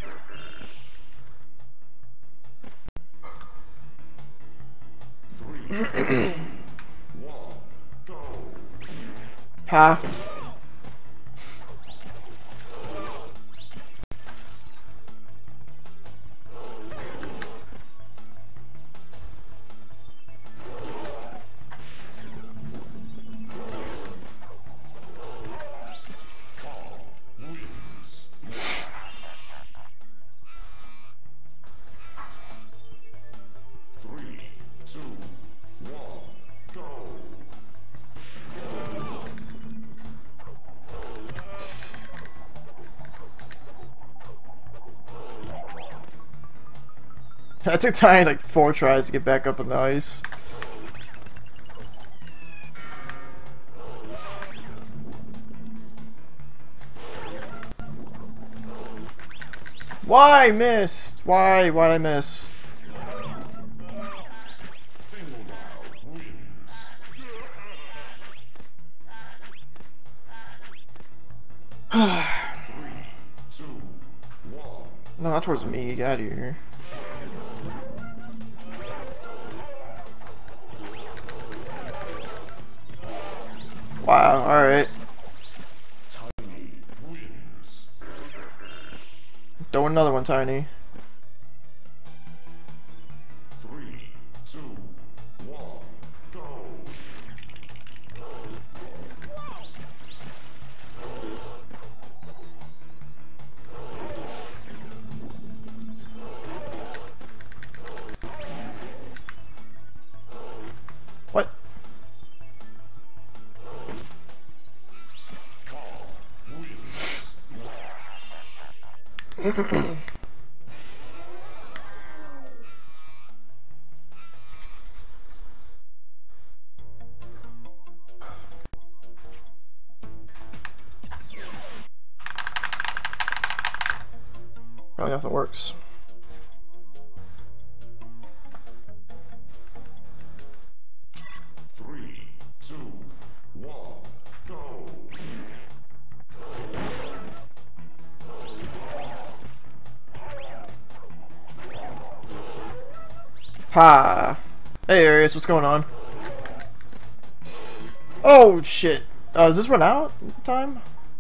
Three, one, go. Ha. Three, two, one, go. I took Tiny like four tries to get back up on the ice. Why missed? Why? Why'd I miss? No, not towards me. Get out of here. Wow, alright. Throw another one, Tiny. Three, two, one, go. What? Probably nothing works. Three, two, one, go. Ha! Hey Arius, what's going on? Oh shit! Uh, does this run out in time?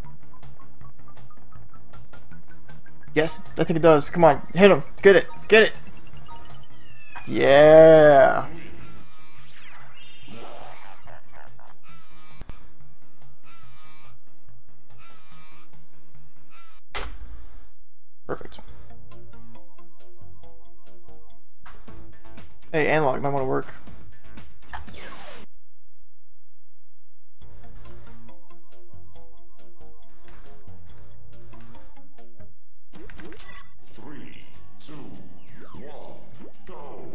Yes, I think it does. Come on, hit him. Get it. Get it. Yeah. Perfect. Hey, analog might want to work. Three, two, one, go.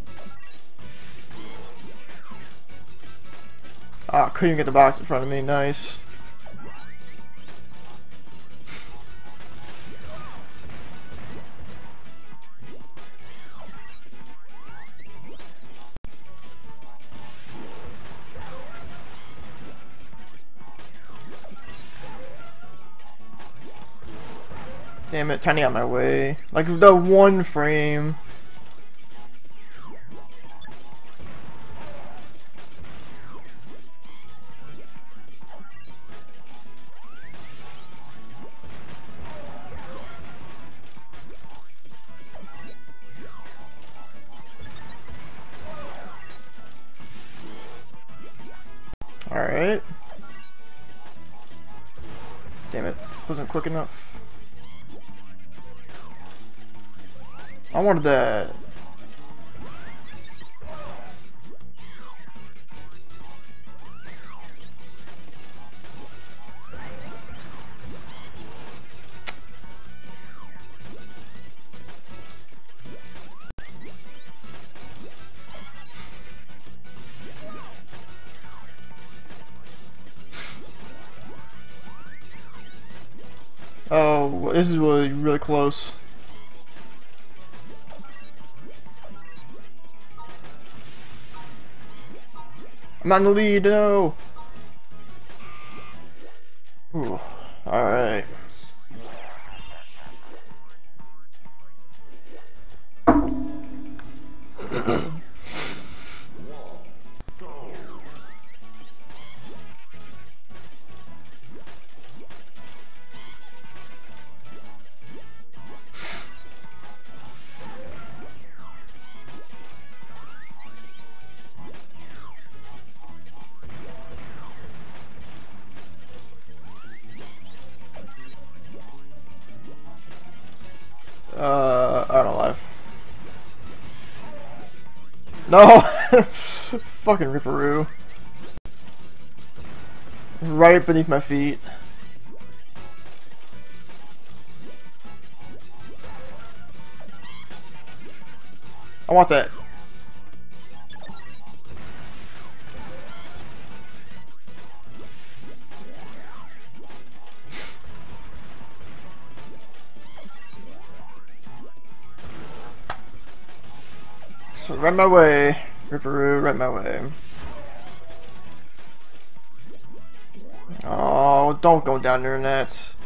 Ah, couldn't even get the box in front of me. Nice. Damn it, Tiny out my way. Like the one frame. Alright. Damn it, wasn't quick enough. I wanted that. Oh, this is really, really close. I'm on the lead, no! Ooh, alright. Uh, I don't know, live. No! Fucking Ripperoo. Right beneath my feet. I want that. So right my way. Ripperoo, right my way. Oh, don't go down there, Nets.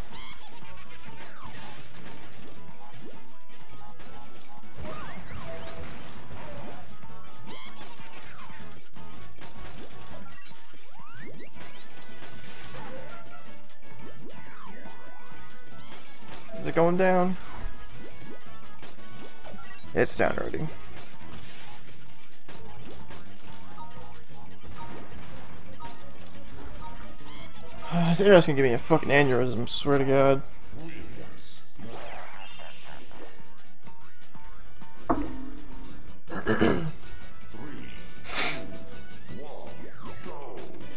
Is it going down? It's down already. This internet's gonna give me a fucking aneurysm, swear to God. Three, two, one, go.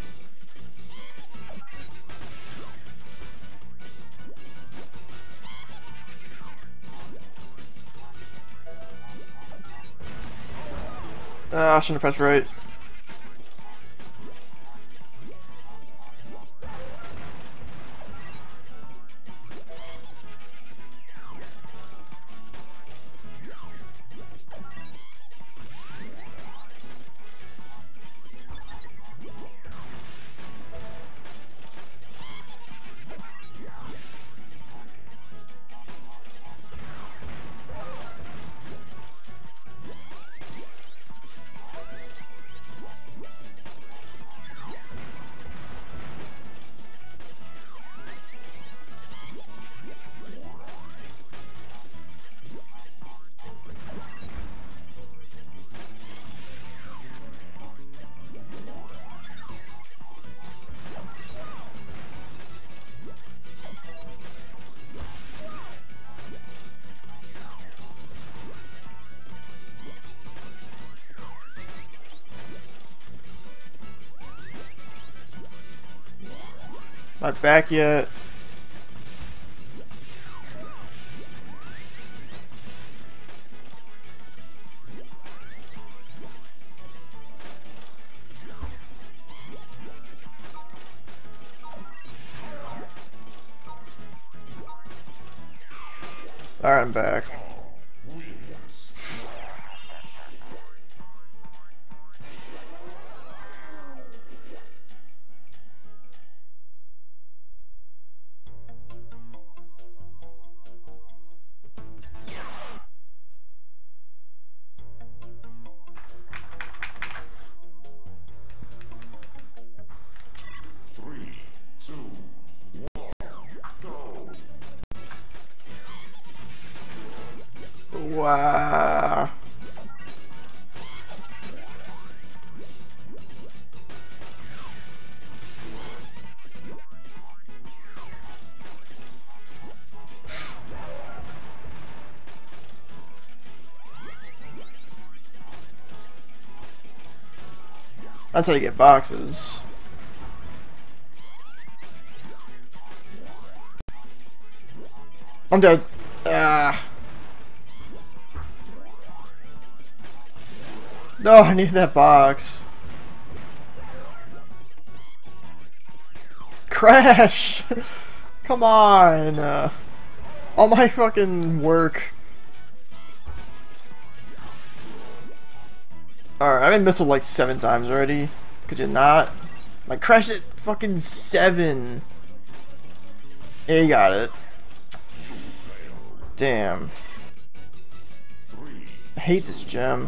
Ah, I shouldn't have pressed right. Not back yet. Alright, I'm back. Three, two, one, go. Wow. That's how you get boxes. I'm dead. Ah. No, I need that box. Crash! Come on! Uh, all my fucking work. Alright, I've been missile like seven times already. Could you not? Like, crashed it fucking seven. Yeah, you got it. Damn. I hate this gem.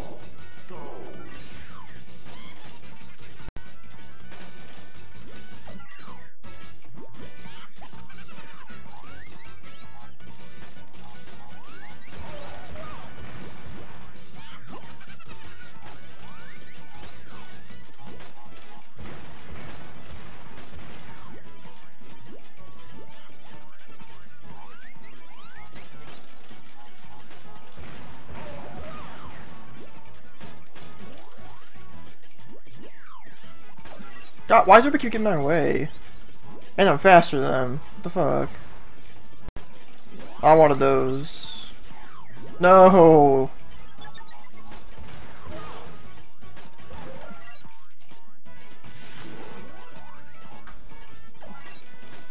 God, why does everybody keep getting in my way? And I'm faster than them. What the fuck? I wanted those. No!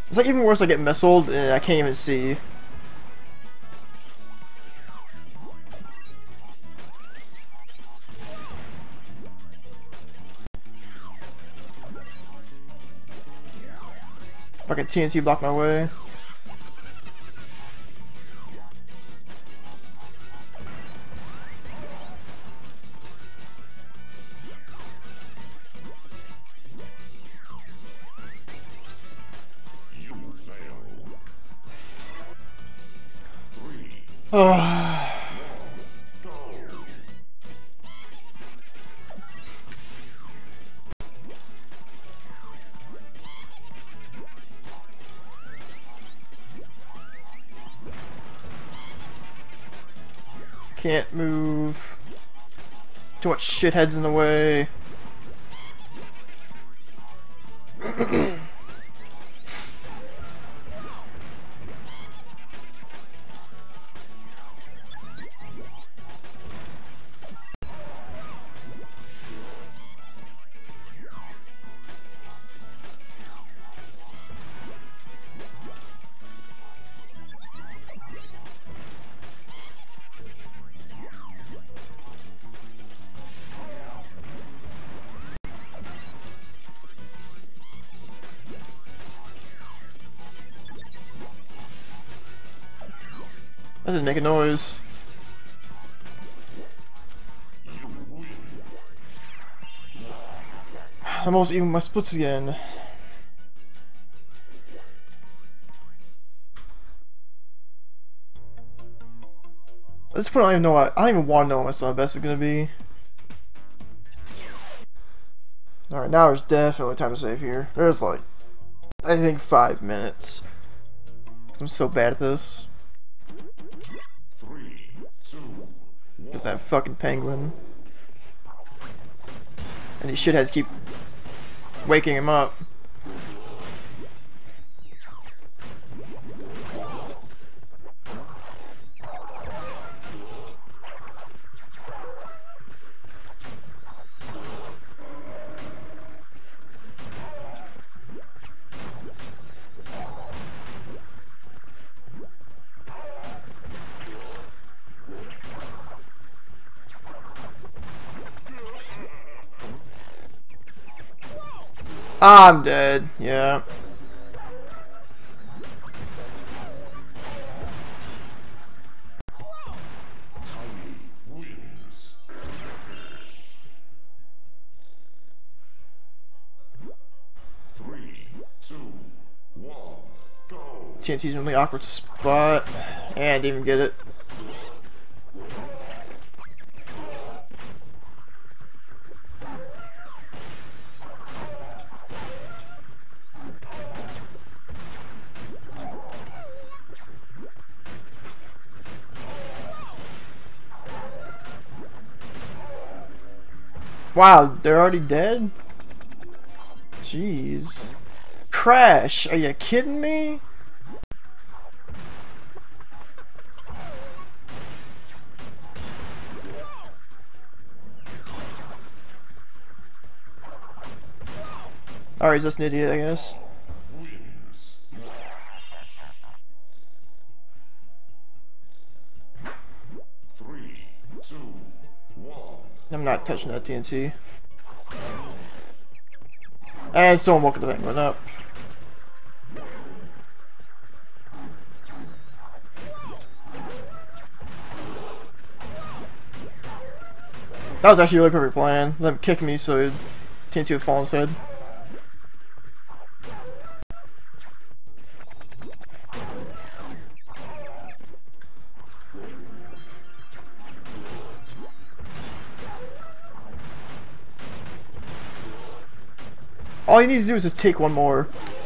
It's like even worse, I get missiled and I can't even see. Fucking T N T block my way. You fail. Three, Ugh. go. Can't move. Too much shitheads in the way. That didn't make a noise. I'm almost even my splits again. At this point, I don't even know what I don't even want to know what my sub best is gonna be. All right, now there's definitely time to save here. There's like, I think five minutes. I'm so bad at this. Three, two, Just that fucking penguin. And these shitheads keep waking him up. I'm dead. Yeah. Tiny wins. Three, two, one, go. T N T's in a really awkward spot. And didn't even get it. Wow, they're already dead? Jeez. Crash, are you kidding me? Alright, he's just an idiot, I guess. Wins. Three, two, one. I'm not touching that T N T. And someone woke the penguin up. That was actually a really perfect plan. Let him kick me so T N T would fall on his head. All he needs to do is just take one more.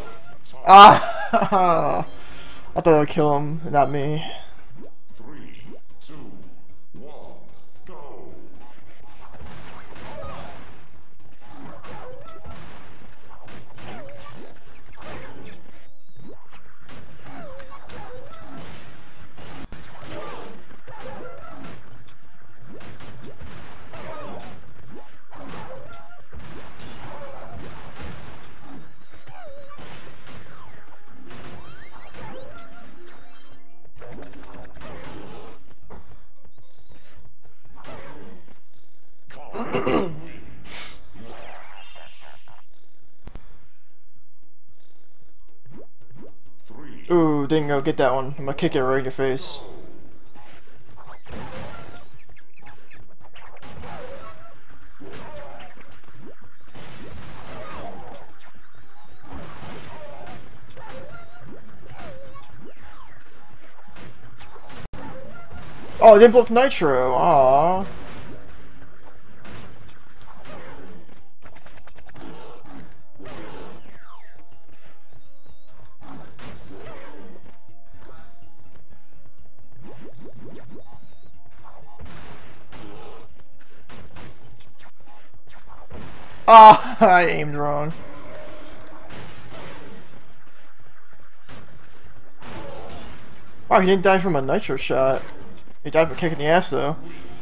Ah! I thought that would kill him, not me. Three, two, one, go. Ooh, Dingo, get that one. I'm gonna kick it right in your face. Oh, I didn't blow up the Nitro. Aww. Ah, oh, I aimed wrong. Wow, he didn't die from a Nitro shot. He died from kicking the ass, though.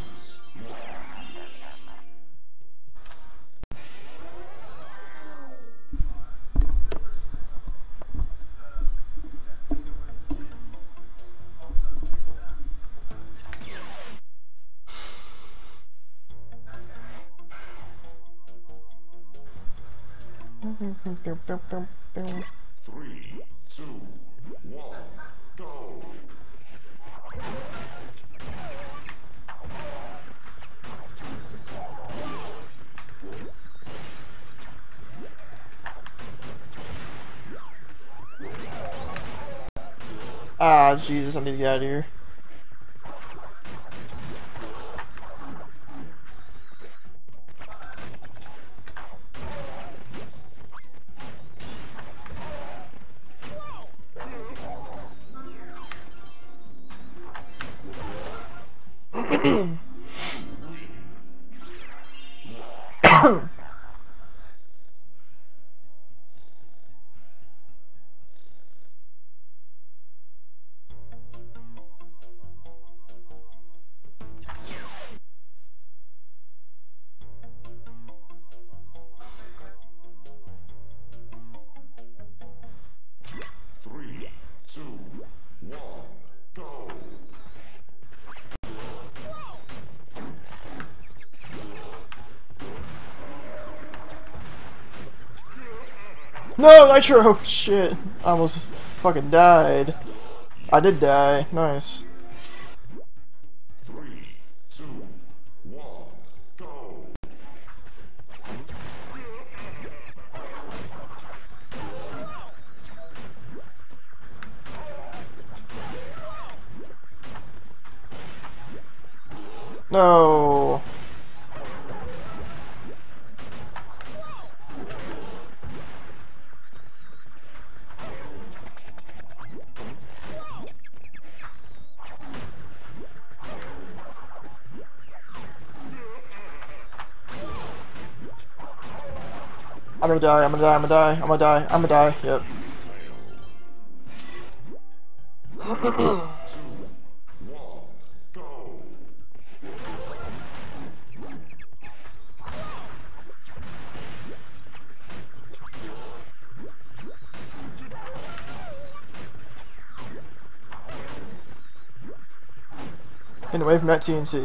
Three, two, one, go. Ah, Jesus, I need to get out of here. Three, two, one, go. No, Nitro! Shit. I almost fucking died. I did die. Nice. Three, two, one, go. No. I'm gonna die, I'm gonna die, I'm gonna die, I'm gonna die, I'm gonna die, yep. Get away from that T N T.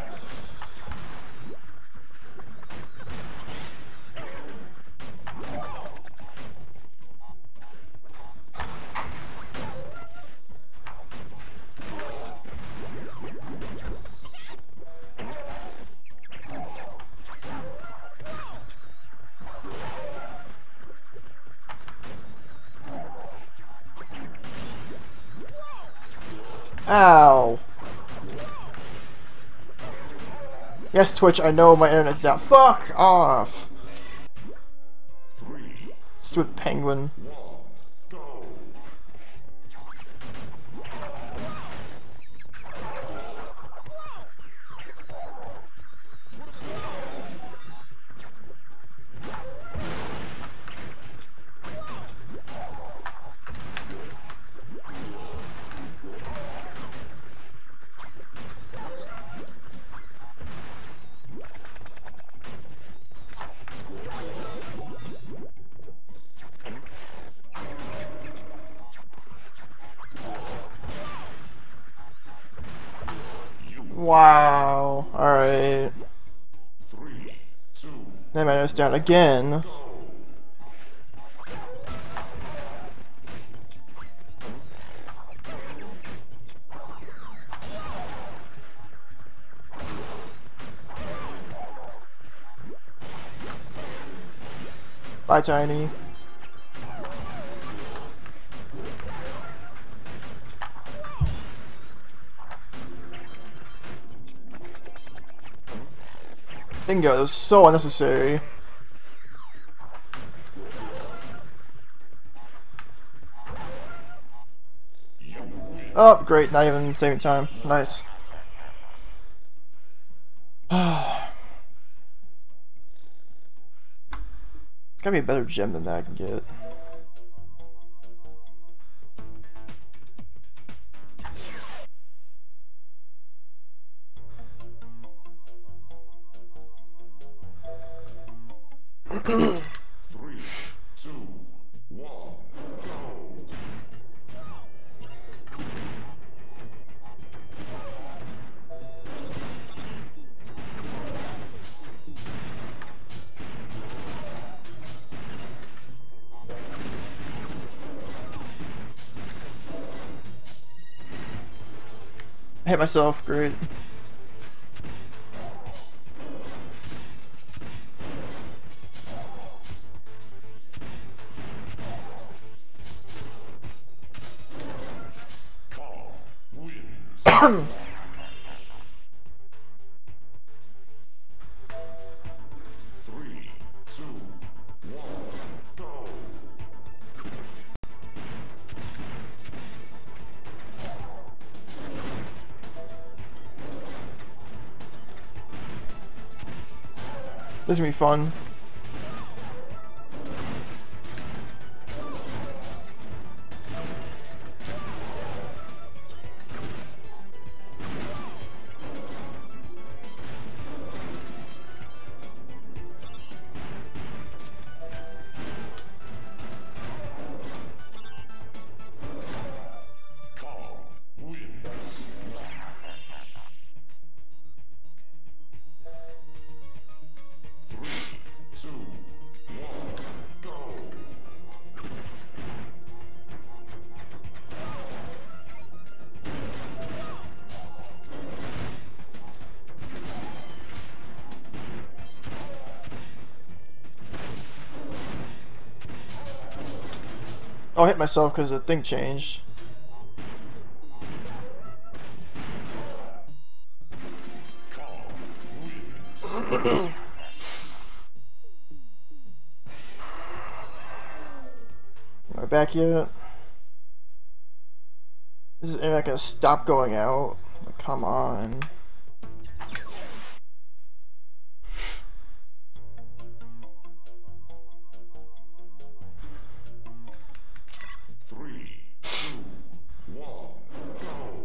Ow. Yes, Twitch, I know my internet's down. Fuck off. Three, Stupid penguin. one, go. Wow. Alright. Three, Then my nose down again. Bye, Tiny. Bingo, that was so unnecessary. Oh, great, not even saving time. Nice. Gotta be a better gem than that I can get. Three, two, one, go. I hit myself, great. Call wins. Three, two, one, go. This is gonna be fun. Call wins. Three, two, one, go. Oh, I hit myself because the thing changed. Call wins. Am I back yet? This is internet gonna stop going out. Like, come on. Three, two, one, go.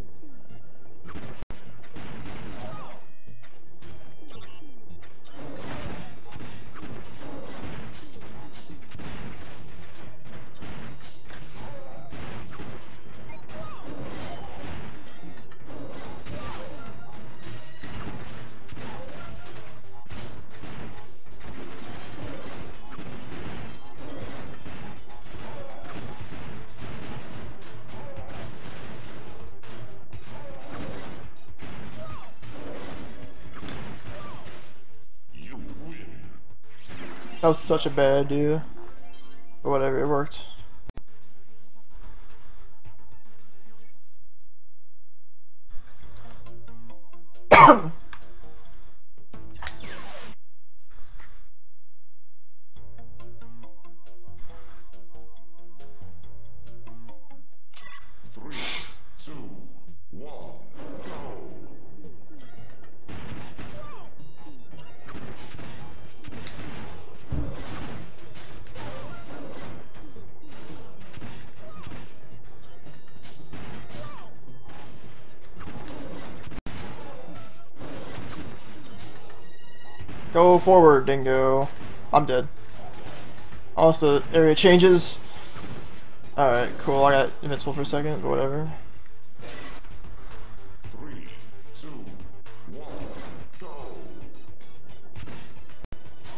You win. That was such a bad idea. But whatever, it worked. Three, two, one, go. Go forward, dingo. I'm dead. Unless the area changes. Alright, cool. I got invincible for a second, but whatever. Three, two, one, go.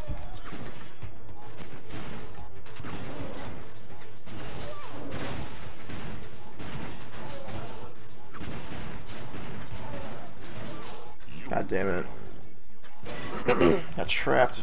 God damn it. Got trapped.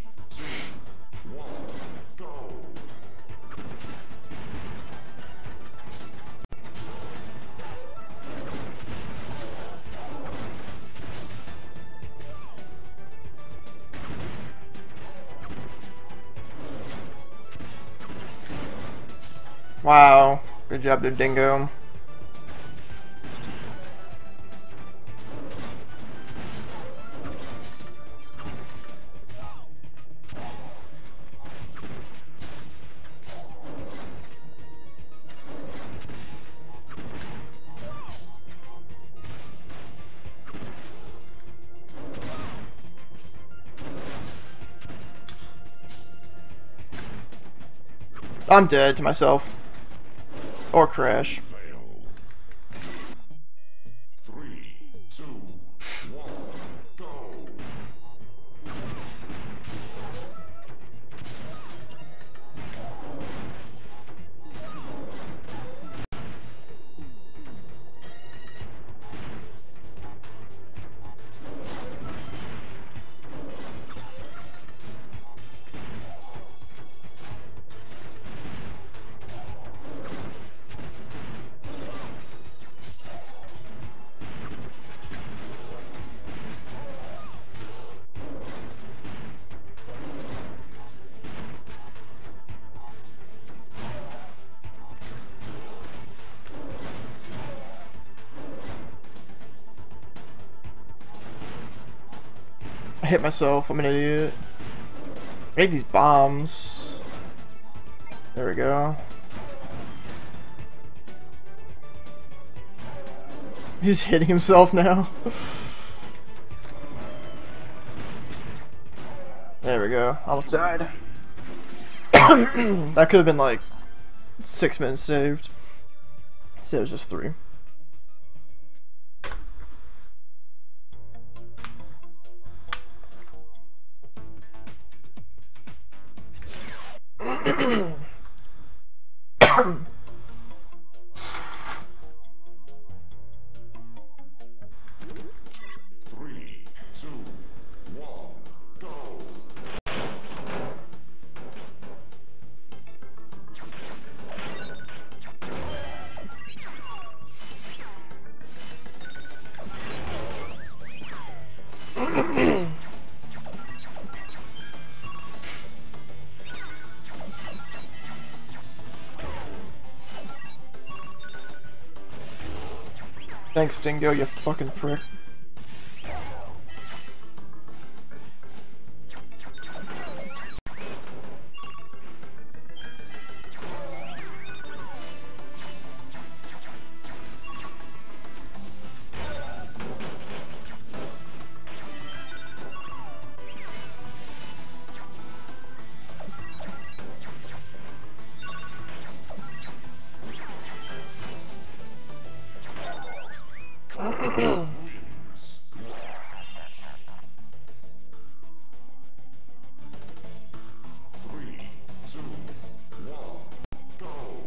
Wow. Good job there, Dingo. I'm dead to myself. Or Crash. Three, two, one, go. I hit myself. I'm an idiot. I need these bombs. There we go. He's hitting himself now. There we go. Almost died. That could have been like six minutes saved. So it was just three. Three, two, one, go. Thanks, Dingo, you fucking prick. Three, two, one, go.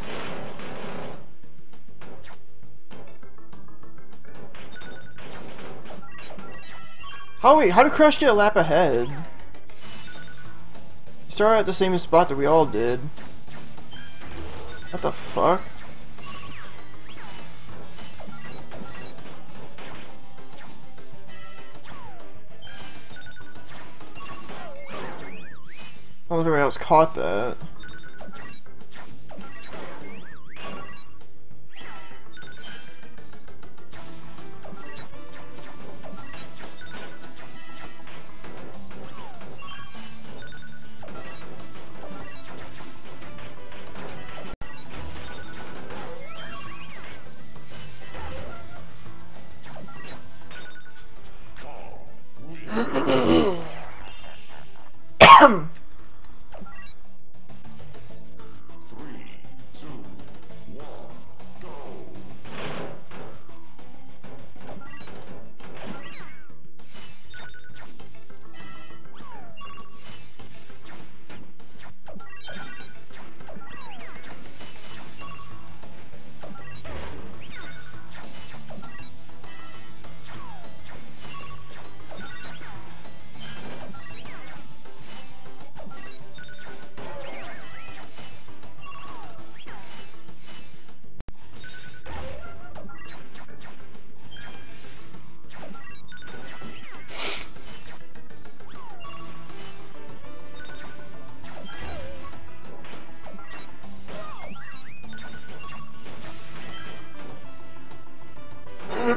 How wait, how did Crash get a lap ahead? He started at the same spot that we all did. What the fuck? I don't know if anybody else caught that.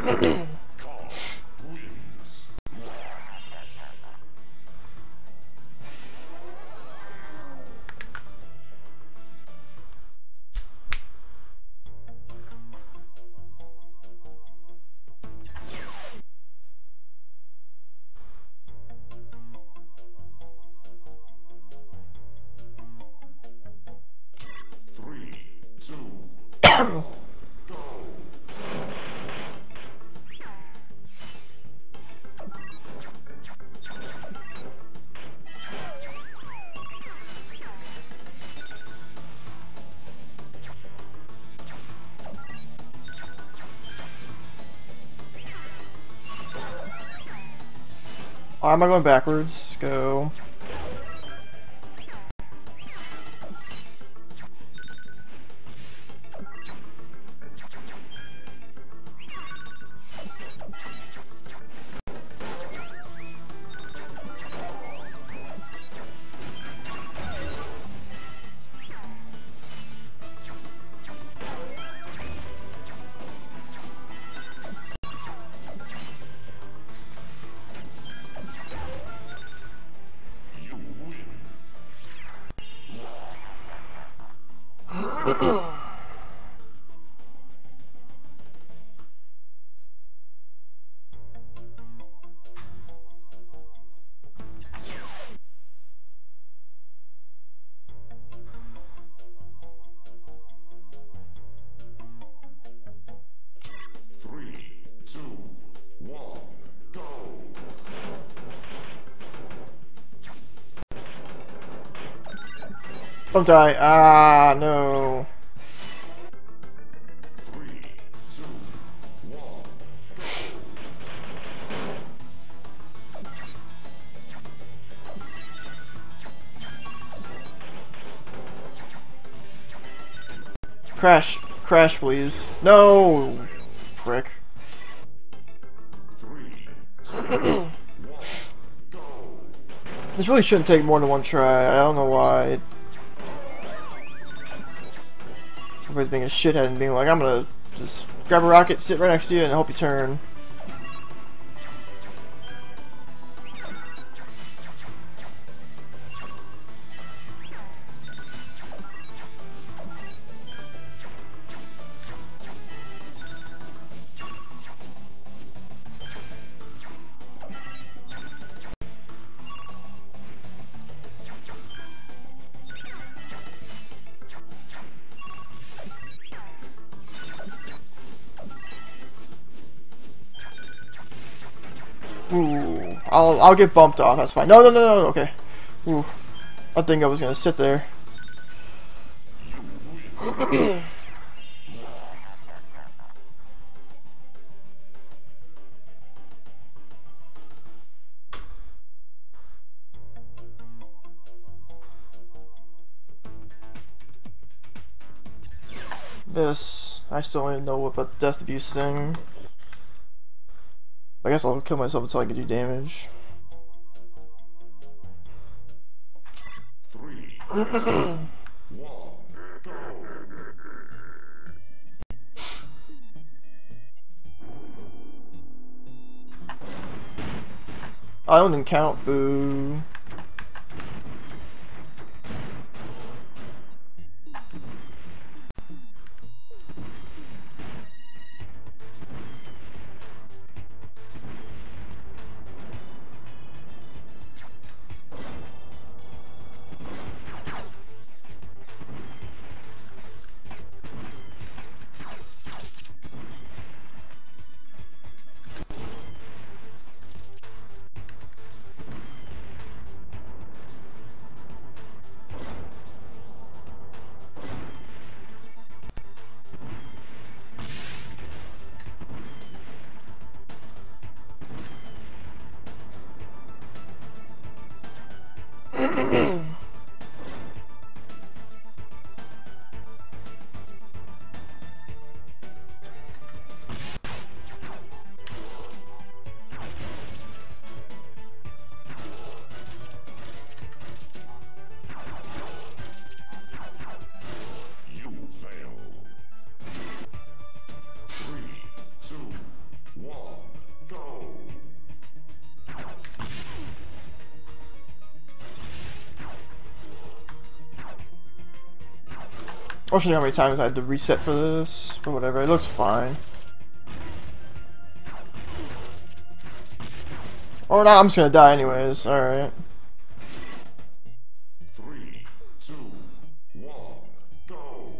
Why am I going backwards? Go. Don't die. Ah, no. Three, two, one, Crash. Crash, please. No! Prick. three, two, one, go. This really shouldn't take more than one try. I don't know why. Everybody's being a shithead and being like, I'm gonna just grab a rocket, sit right next to you, and help you turn. Ooh, I'll I'll get bumped off. That's fine. No, no, no, no. Okay. Ooh, I think I was gonna sit there. This I still don't even know what about the death abuse thing. I guess I'll kill myself until I can do damage. Three, two, one, go. I don't even count. Boo. Unfortunately, how many times I had to reset for this, but whatever. It looks fine. Or not, I'm just gonna die anyways. Alright. Three, two, one, go.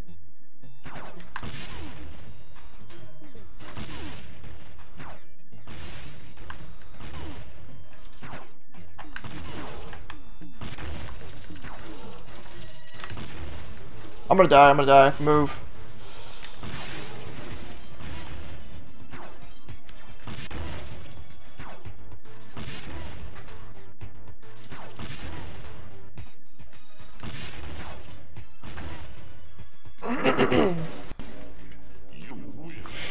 I'm gonna die, I'm gonna die. Move. You win.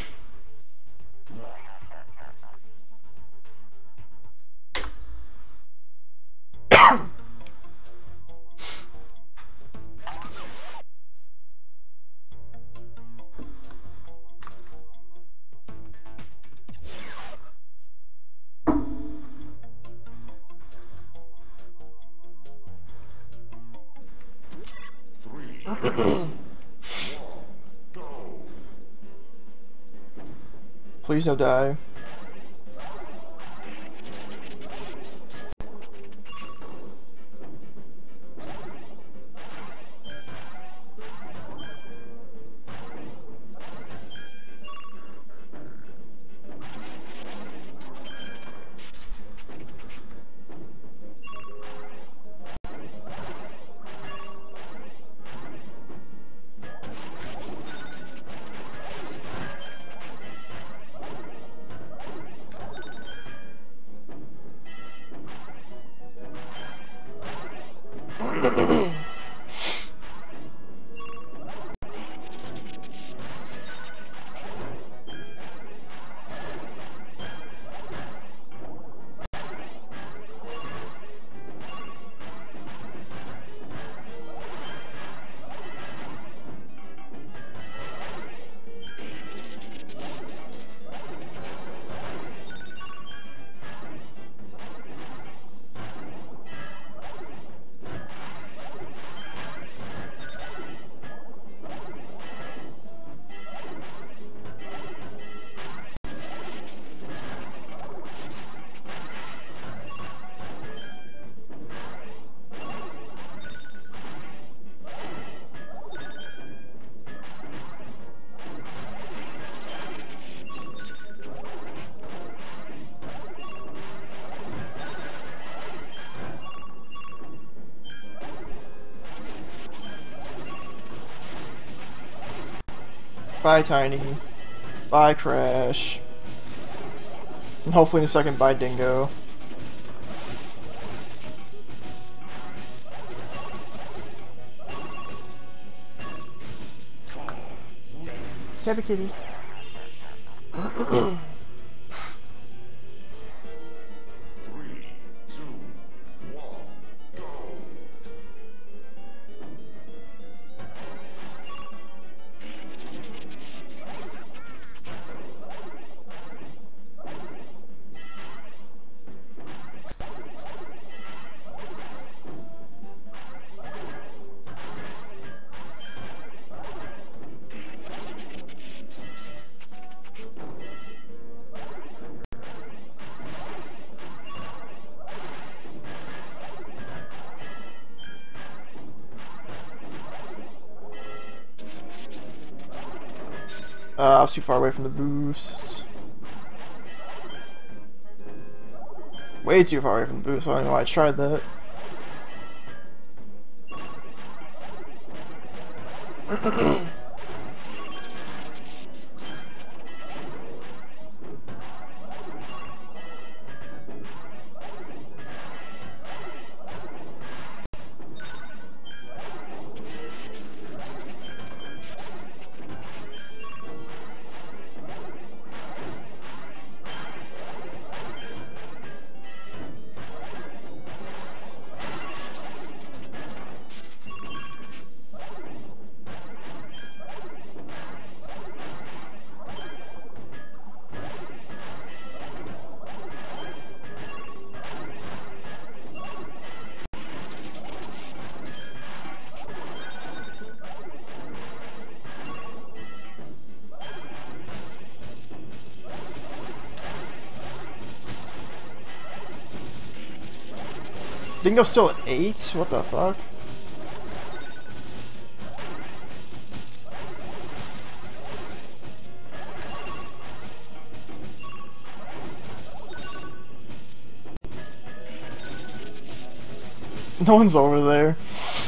Three, one, go. Please don't die. Bye, Tiny. Bye, Crash. And hopefully in a second, bye, Dingo. Tabby Kitty. Three, two, one, go. Uh, I was too far away from the boost. Way too far away from the boost. I don't know why I tried that. Dingo's still at eight? What the fuck? No one's over there.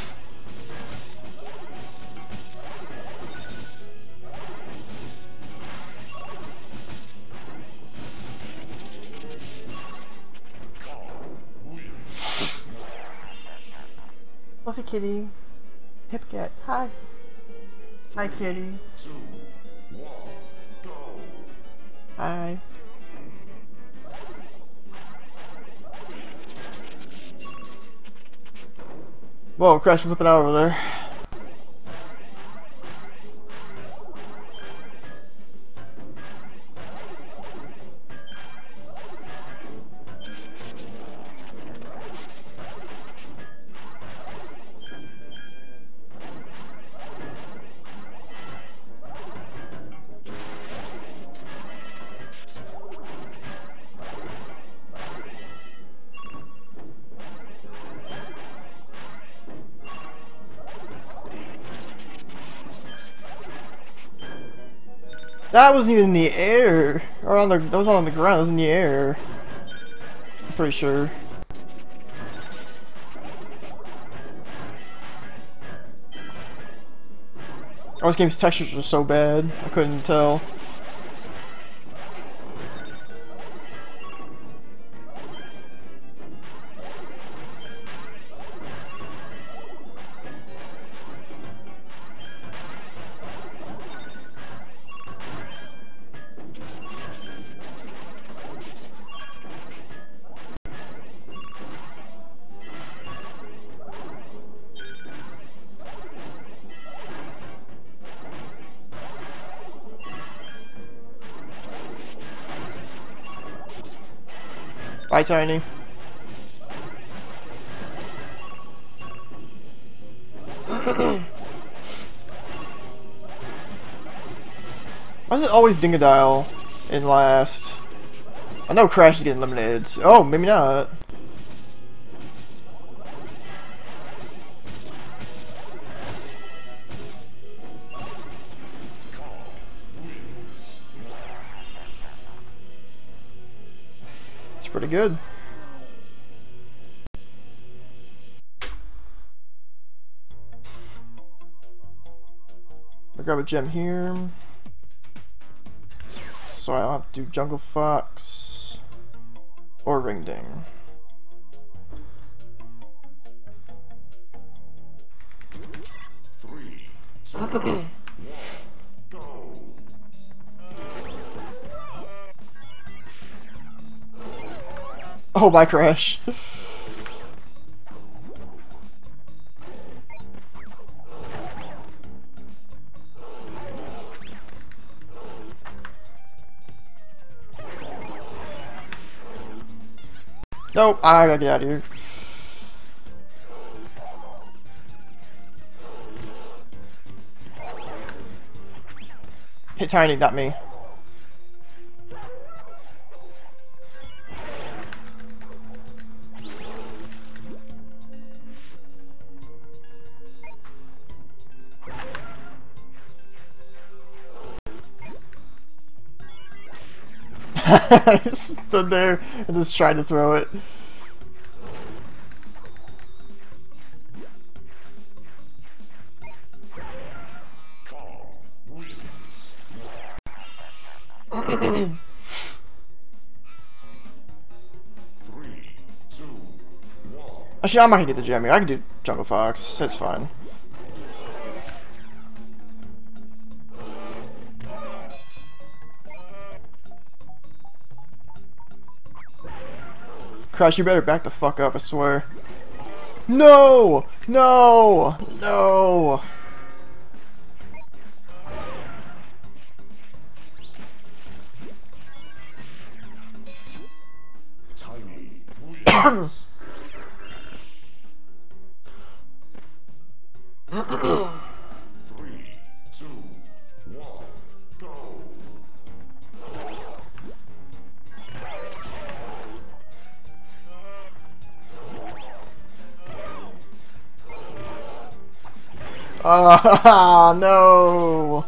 Fluffy kitty. Tip cat. Hi. Hi, kitty. Two, one, go. Hi. Whoa, Crash flipping out over there. That wasn't even in the air, or on the. That was on the ground. It was in the air. I'm pretty sure. Oh, this game's textures are so bad. I couldn't tell. Bye, Tiny. Why is it always Dingodile in last? I know Crash is getting eliminated. Oh, maybe not. It's pretty good. I'll grab a gem here. So I don't have to do Jungle Fox or Ring Ding. Three, two, one, go. Oh, bye, Crash. Nope, I gotta get out of here. Hit Tiny, not me. I stood there and just tried to throw it. Three, two, one. Actually, I'm not gonna get the gem here. I can do Jungle Fox. It's fine. Crash, you better back the fuck up, I swear. No! No! No! Tiny wins. Three, two, one, go. Ah, no.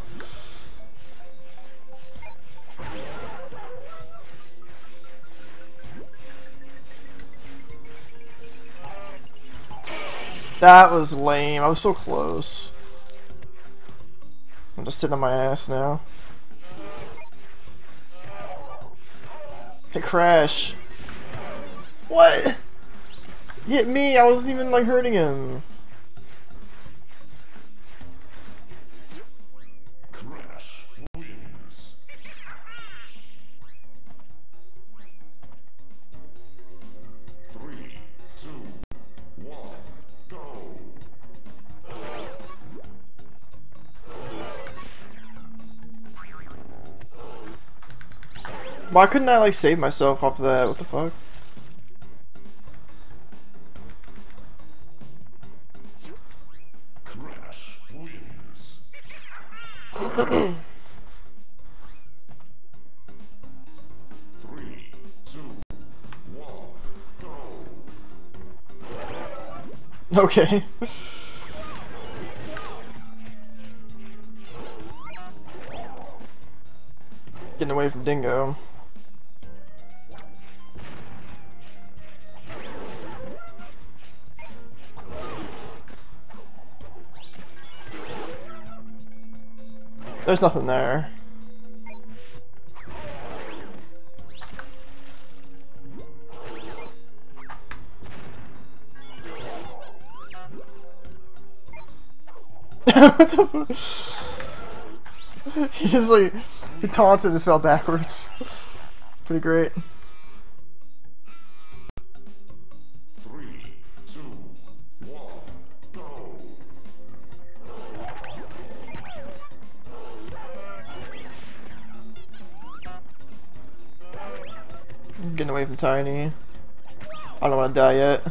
That was lame. I was so close. I'm just sitting on my ass now. Hey, Crash. What? He hit me. I wasn't even like hurting him. Crash wins. Three, two, one, go. Why couldn't I like save myself off that? What the fuck? Crash wins. Three, two, one, go. Okay. Getting away from Dingo. There's nothing there. What the fuck? He just like, he taunted and fell backwards. Pretty great. Three, two, one, go. I'm getting away from Tiny. I don't want to die yet.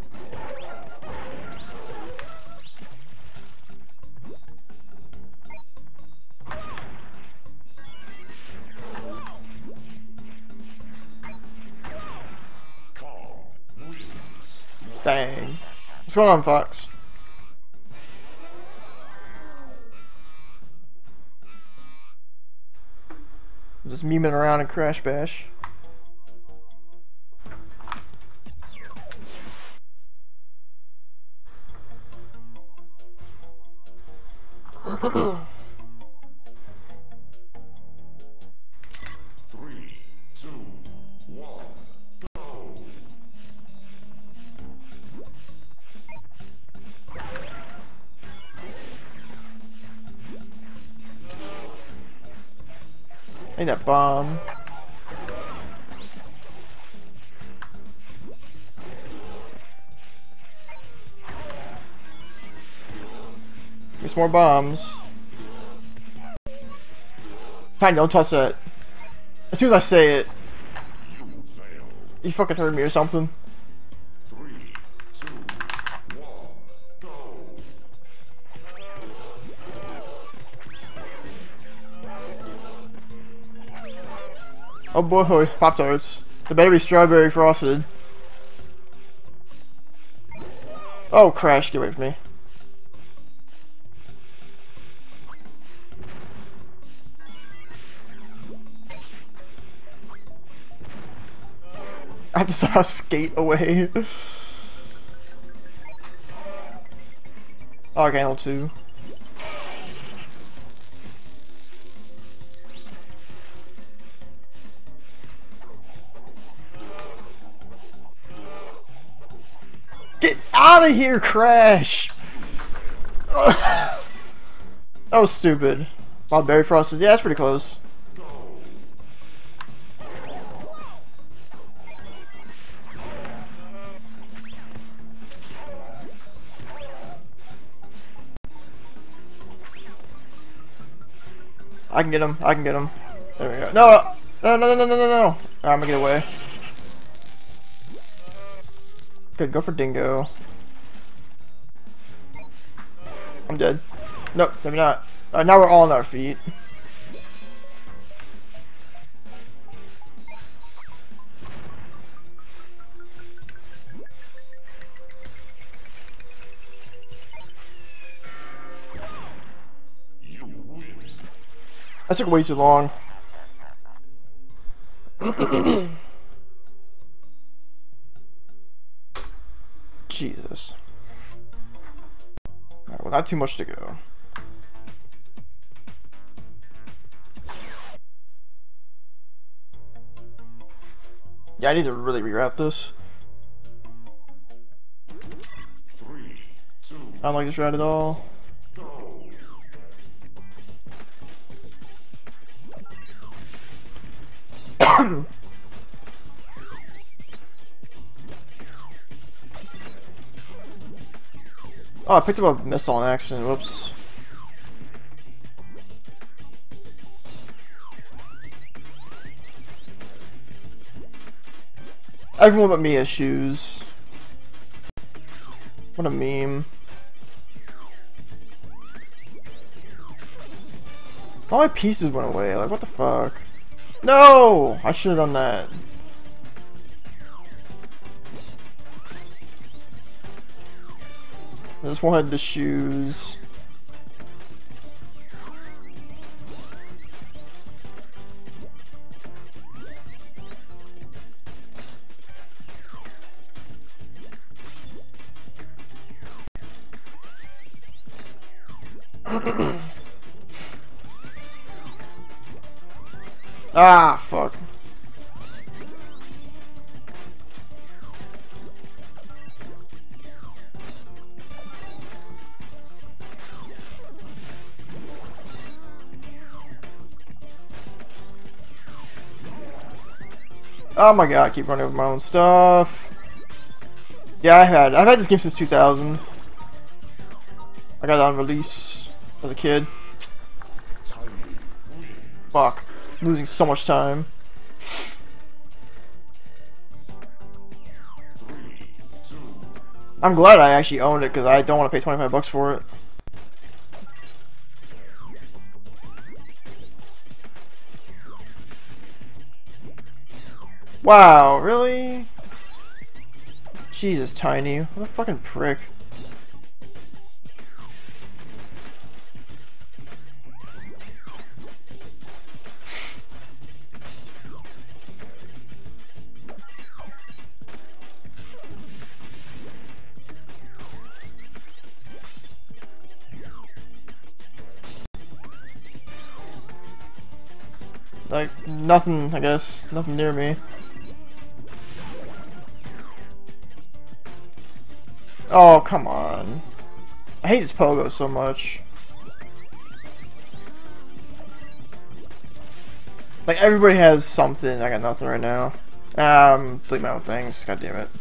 Calm wins. Dang. What's going on, Fox? I'm just memeing around in Crash Bash. Three, two, one, go. I need that bomb. Give me some more bombs. Tiny, don't touch that. As soon as I say it, You fail. you fucking heard me or something. Three, two, one, go. Oh boy, Pop-Tarts. They better be strawberry frosted. Oh, Crash, get away from me. I have to somehow skate away. Oh, okay, L two. Get out of here, Crash! That was stupid. Wild Berry Frosted. Yeah, that's pretty close. I can get him. I can get him. There we go. No, no, no, no, no, no, no, no. Right, I'm gonna get away. Good, go for Dingo. I'm dead. Nope, maybe not. Uh, now we're all on our feet. That took way too long. Jesus. Alright, well, not too much to go. Yeah, I need to really rewrap this. Three, two, I don't like this route at all. go. Oh, I picked up a missile on accident. Whoops. Everyone but me has shoes. What a meme. All my pieces went away. Like, what the fuck? No! I should have done that. I just wanted the shoes. Ah, fuck. Oh my god, I keep running over my own stuff. Yeah, I've had I've had this game since two thousand. I got it on release as a kid. Fuck. Losing so much time. I'm glad I actually owned it because I don't want to pay twenty-five bucks for it. Wow, really? Jesus, Tiny. What a fucking prick. Like, nothing, I guess. Nothing near me. Oh, come on. I hate this pogo so much. Like, everybody has something. I got nothing right now. Um, delete my own things. God damn it.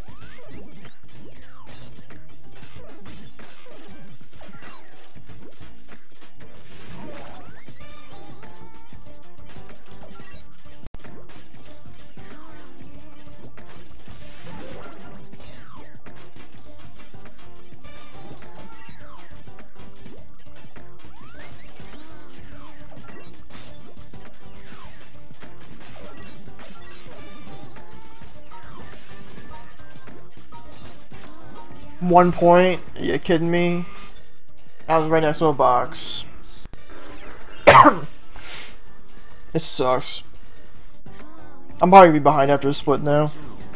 One point? Are you kidding me? I was right next to a box. This sucks. I'm probably gonna be behind after a split now.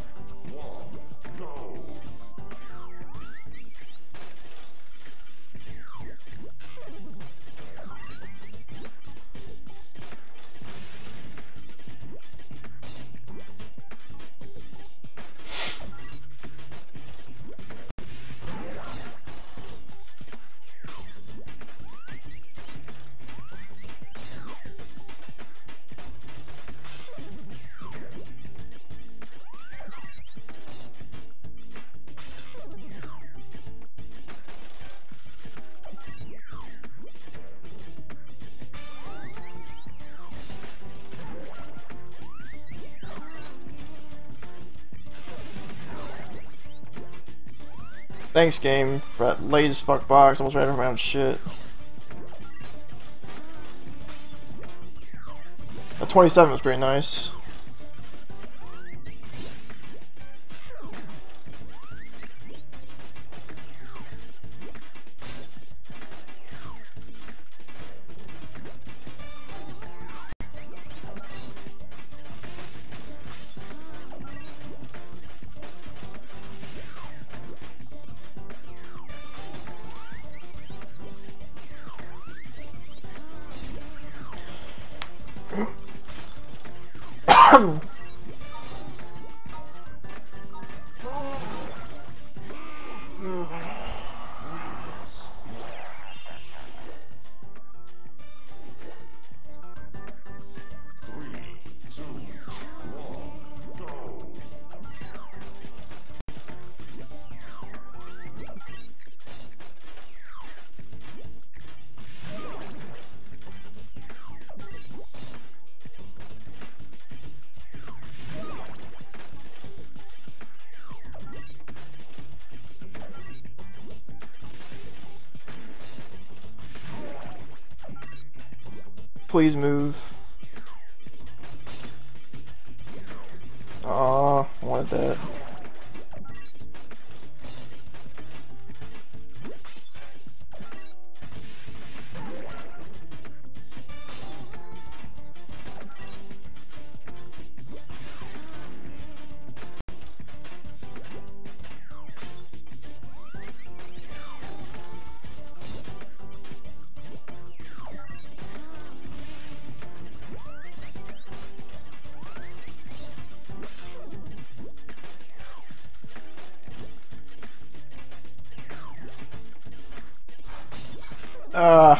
Thanks, game, for that late as fuck box. Almost ran over my own shit. The twenty-seven was pretty nice. Please move. Aw, I wanted that. Uh,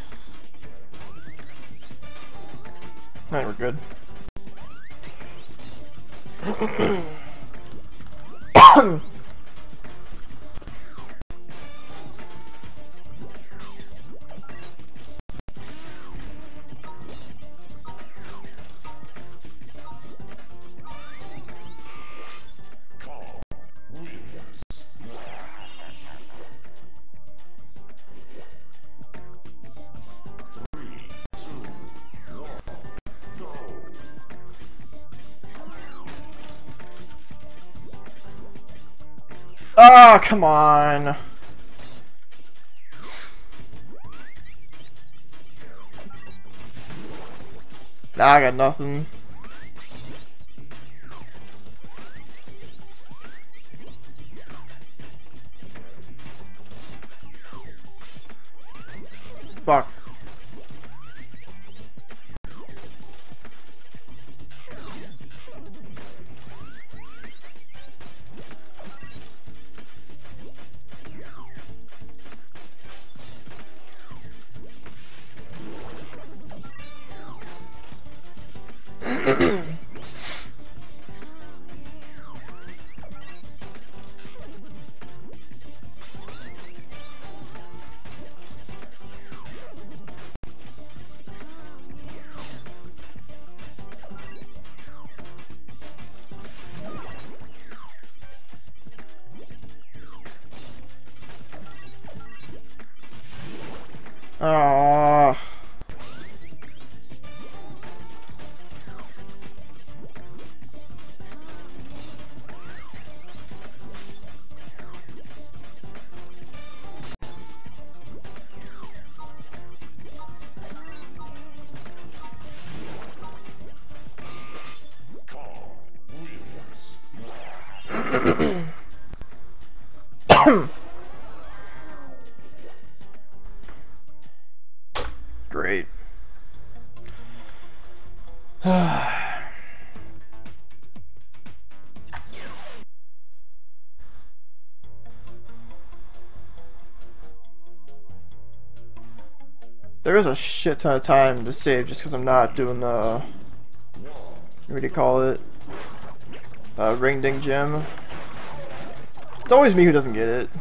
now we're good. Ah, oh, come on. Nah, I got nothing. Fuck. Ah. Great. There is a shit ton of time to save just because I'm not doing, uh, what do you call it? Uh, Ring Ding Gem. It's always me who doesn't get it.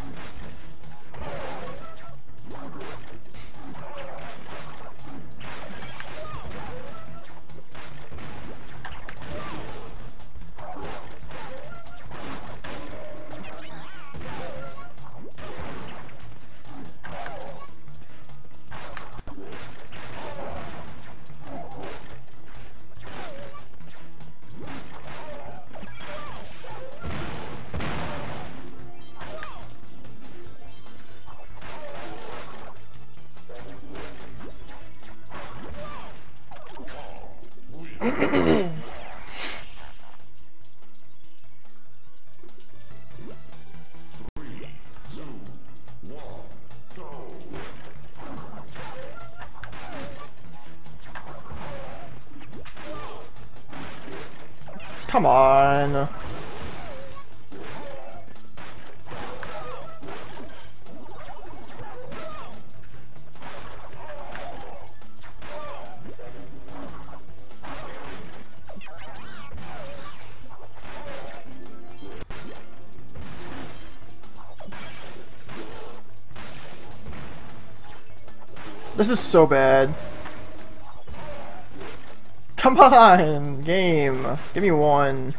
Come on. This is so bad. Come on, game. Give me one.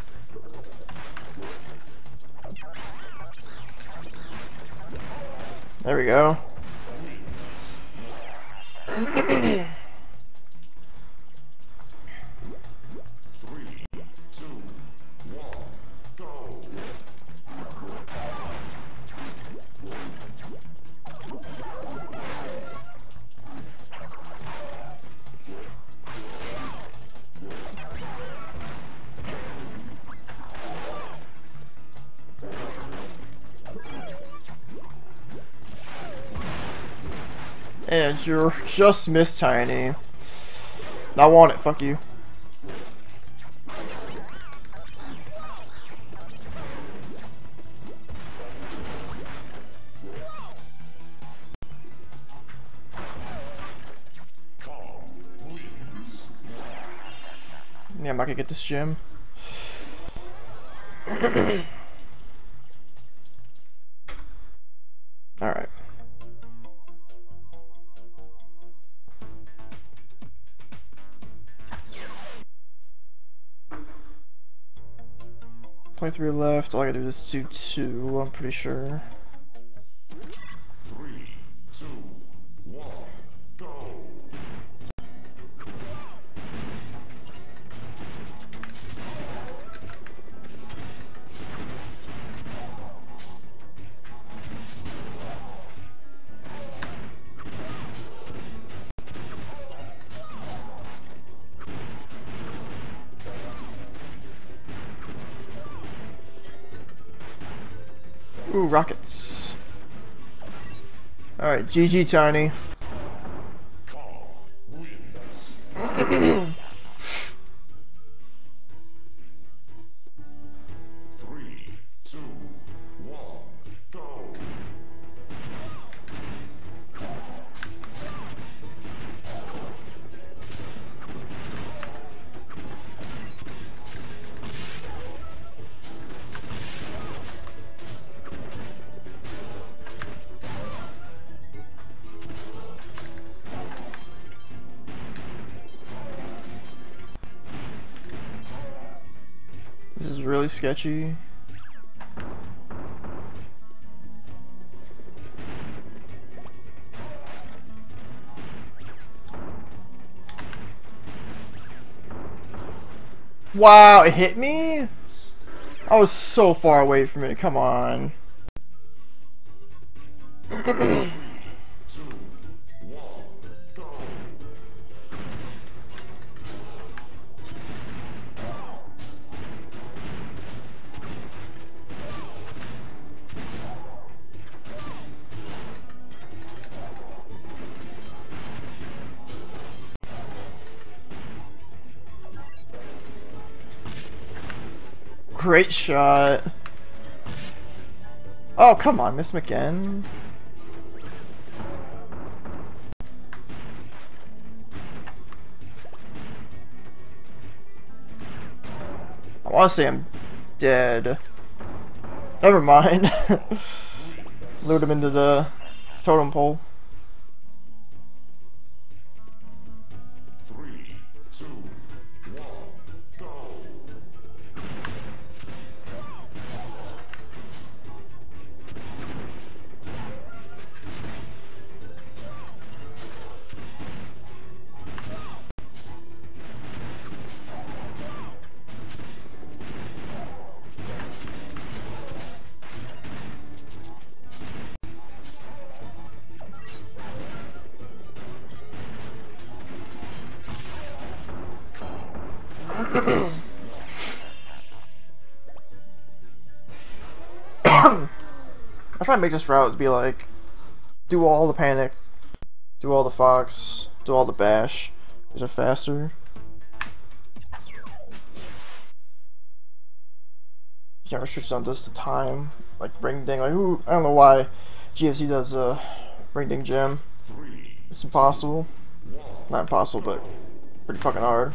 There we go. Three, two, one, go. And you're just missed, Tiny. I want it, fuck you. Calm wins. Yeah, I'm not gonna get this gym. Alright. twenty-three left. All I gotta do is do two, I'm pretty sure. Three, two, one, go. Ooh, rockets. Alright, G G, Tiny. Calm wins. Three, two, one, go. This is really sketchy. Wow, it hit me? I was so far away from it, come on. Two, one, go. Great shot. Oh, come on, miss again. I want to say I'm dead. Never mind. Lured him into the totem pole. Three, two, one, go. I try to make this route to be like, do all the panic, do all the fox, do all the bash. These are faster. can't restrict on this to time, like ring ding. Like who? I don't know why G F C does a uh, ring ding gem. It's impossible. Not impossible, but pretty fucking hard.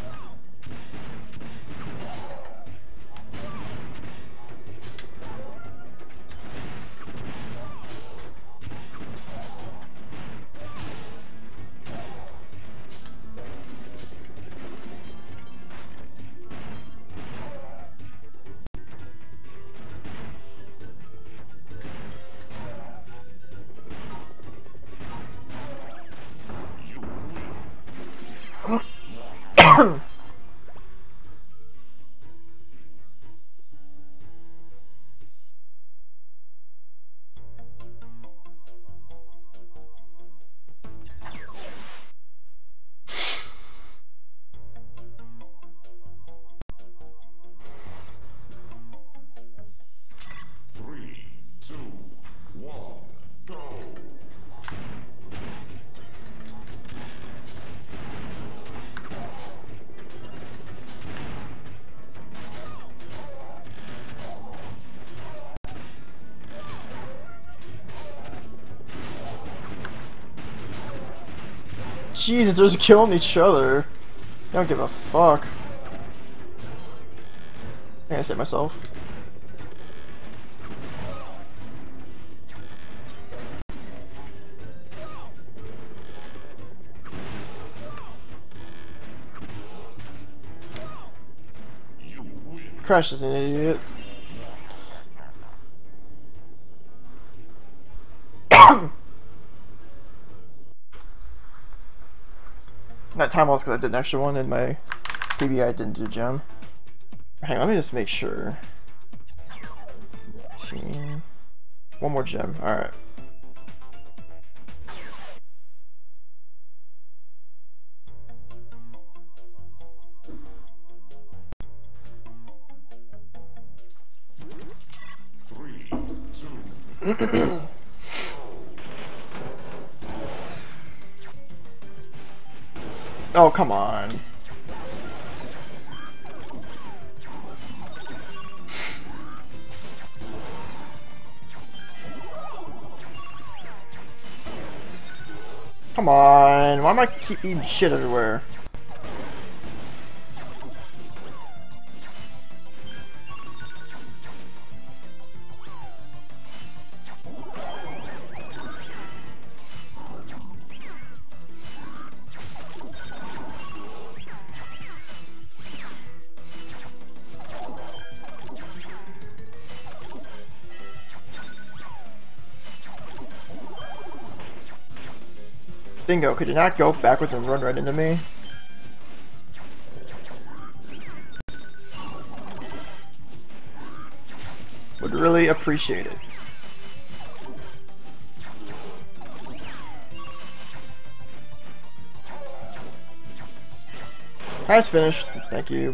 Jesus, they're just killing each other. I don't give a fuck. I gotta save myself. Crash is an idiot. That time loss because I did an extra one in my P B I didn't do gem. Hang on, let me just make sure. Team. One more gem. Alright. Three, two. Oh, come on. Come on. Why am I keep eating shit everywhere? Bingo, could you not go backwards and run right into me? Would really appreciate it. High's finished, thank you.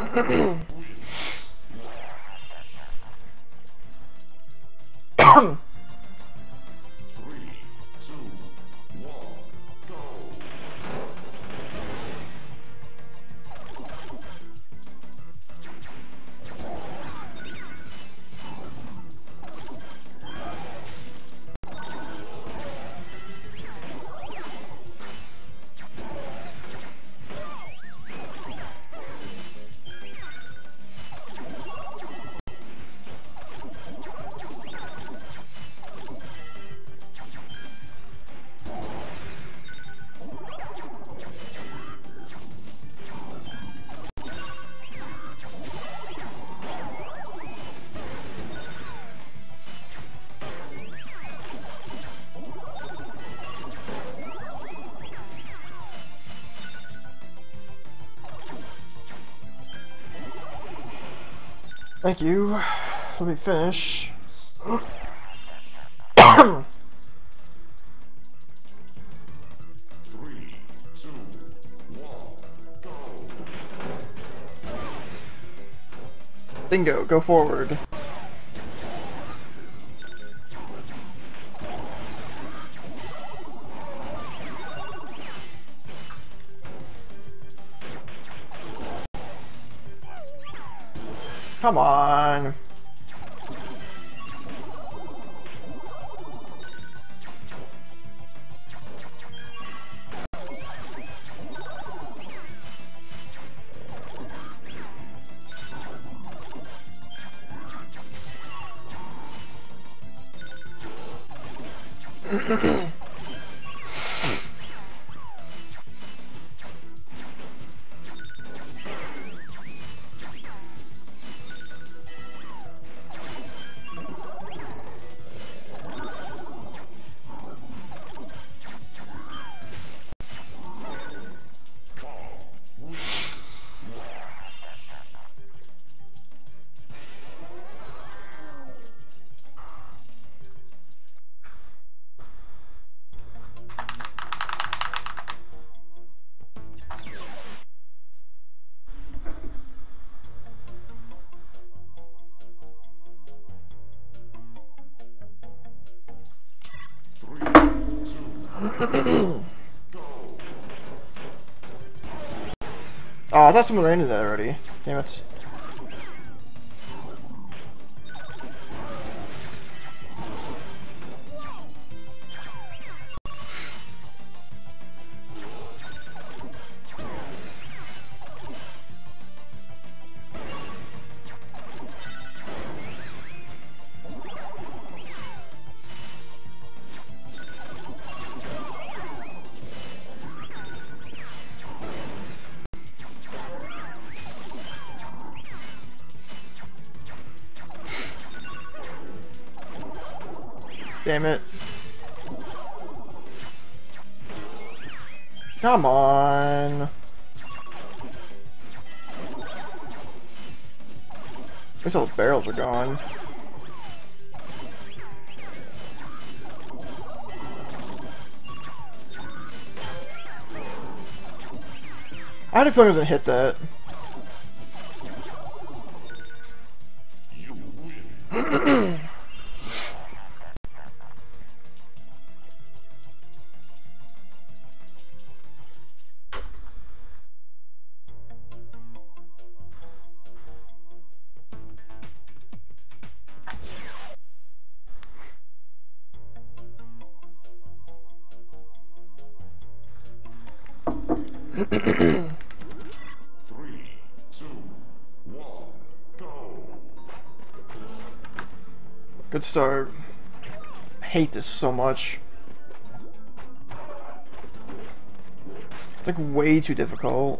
Thank you. Let me finish. Three, two, one, go. Bingo, go forward. Come on. Oh, I thought someone ran into that already. Damn it. Damn it. Come on. At least all the barrels are gone. I had a feeling I was gonna hit that. You win. Three, two, one, go. Good start. I hate this so much. It's like way too difficult.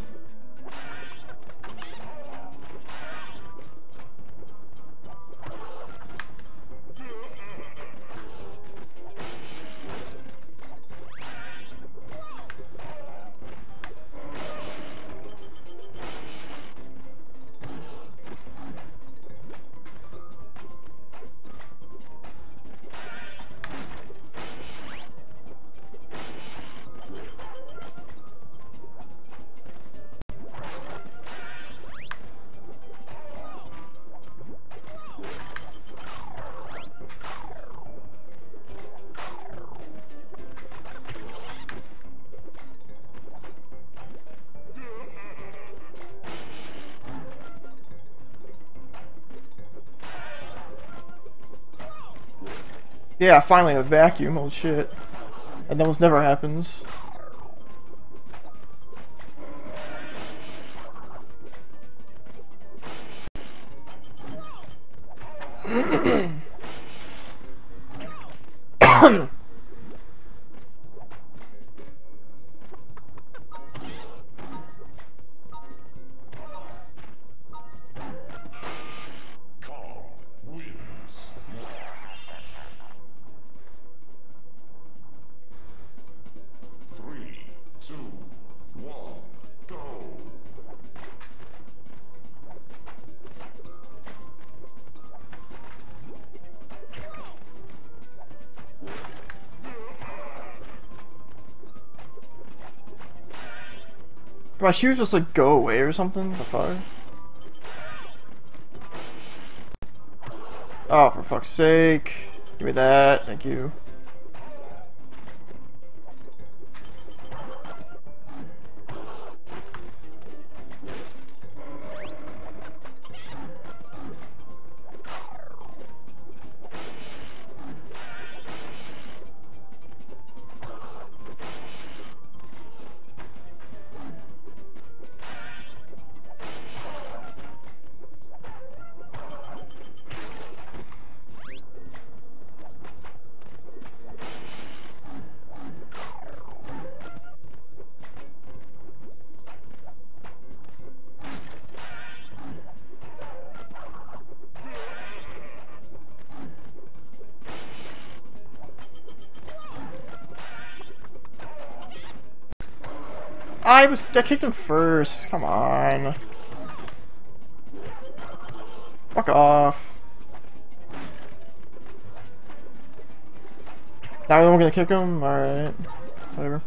Yeah, finally a vacuum. Holy shit. And that almost never happens. Carl wins. Three, two, one, go. My shoes just like go away or something? The fuck? Oh, for fuck's sake. Give me that. Thank you. I was I kicked him first. Come on. Fuck off. Now we're gonna kick him? Alright. Whatever.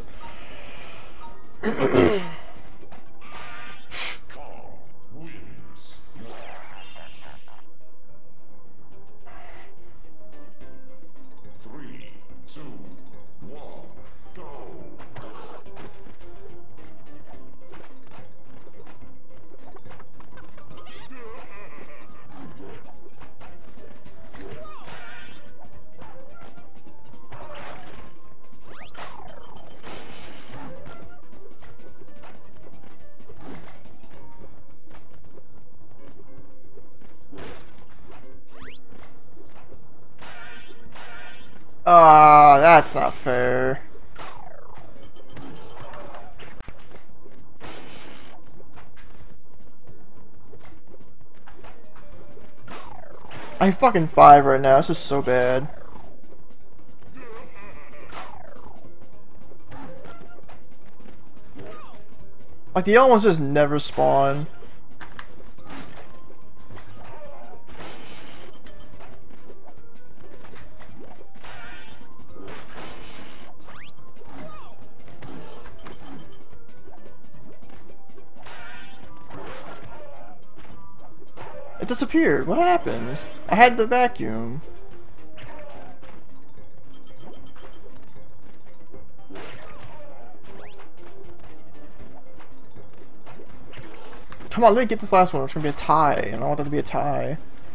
Ah, uh, that's not fair. I fucking five right now. This is so bad. Like the yellow ones just never spawn. It disappeared. What happened? I had the vacuum. Come on, let me get this last one. It's gonna be a tie, and I want that to be a tie.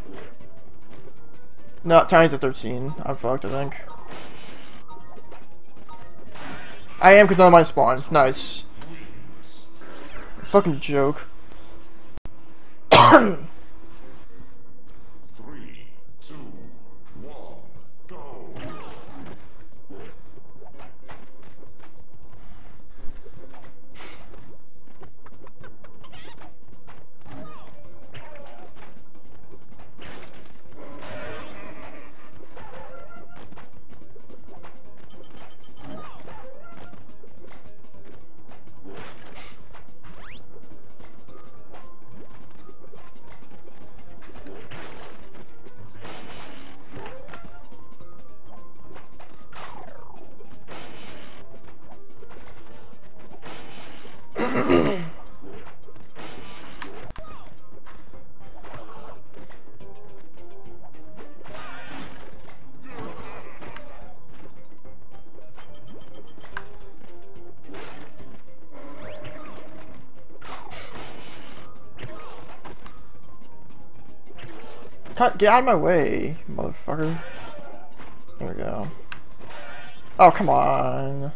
No, tie's at thirteen. I'm fucked, I think. I am because none of mine spawn. Nice. Fucking joke. Get out of my way, motherfucker. There we go. Oh, come on.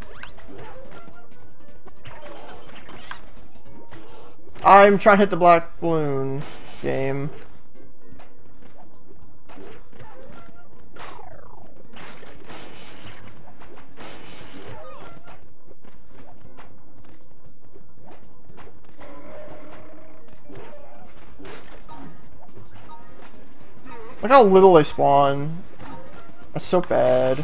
I'm trying to hit the black balloon game. Look how little they spawn. That's so bad.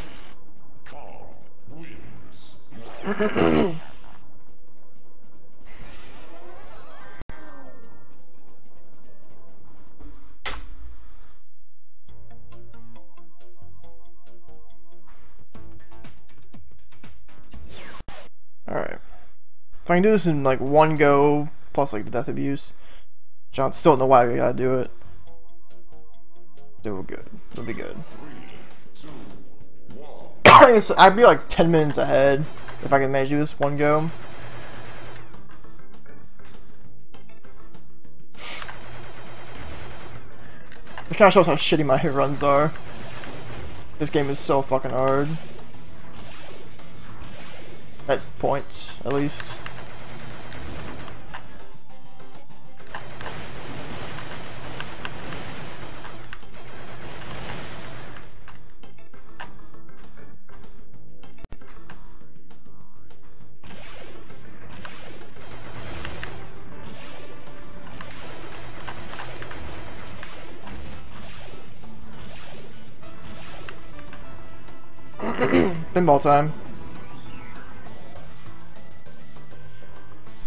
Alright. If I can do this in like one go, plus like the death abuse, which I still don't know why we gotta do it. It'll be good. It'll be good. I guess I'd be like ten minutes ahead if I can manage to do this one go. It kind of shows how shitty my hit runs are. This game is so fucking hard. That's points, at least. Pinball time.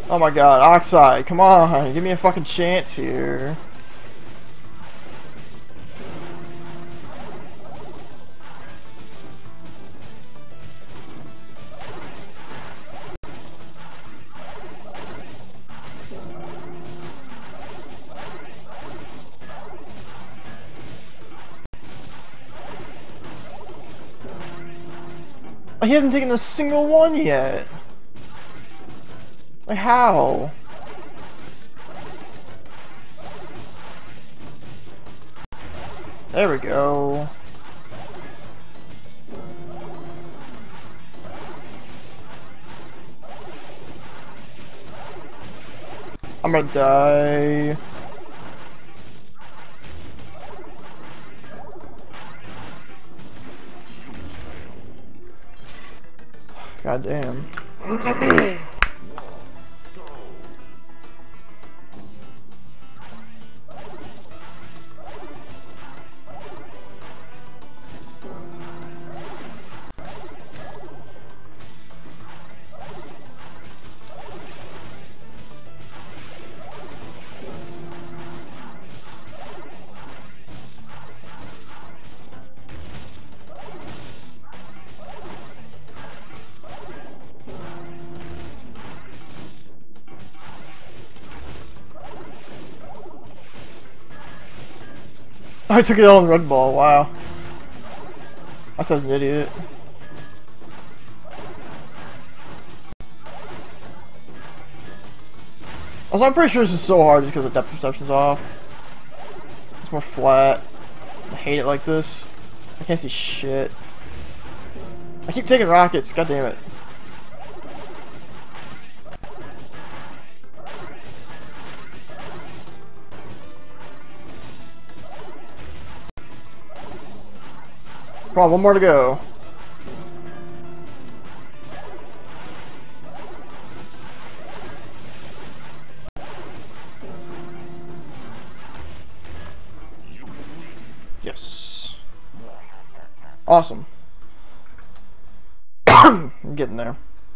Oh my god, Oxide, come on, give me a fucking chance here. He hasn't taken a single one yet. Like, how? There we go. I'm gonna die. God damn. I took it all in Red Ball, wow. I was an idiot. Also, I'm pretty sure this is so hard just because the depth perception's off. It's more flat. I hate it like this. I can't see shit. I keep taking rockets, god damn it. Come on, one more to go. Yes. Awesome. I'm getting there.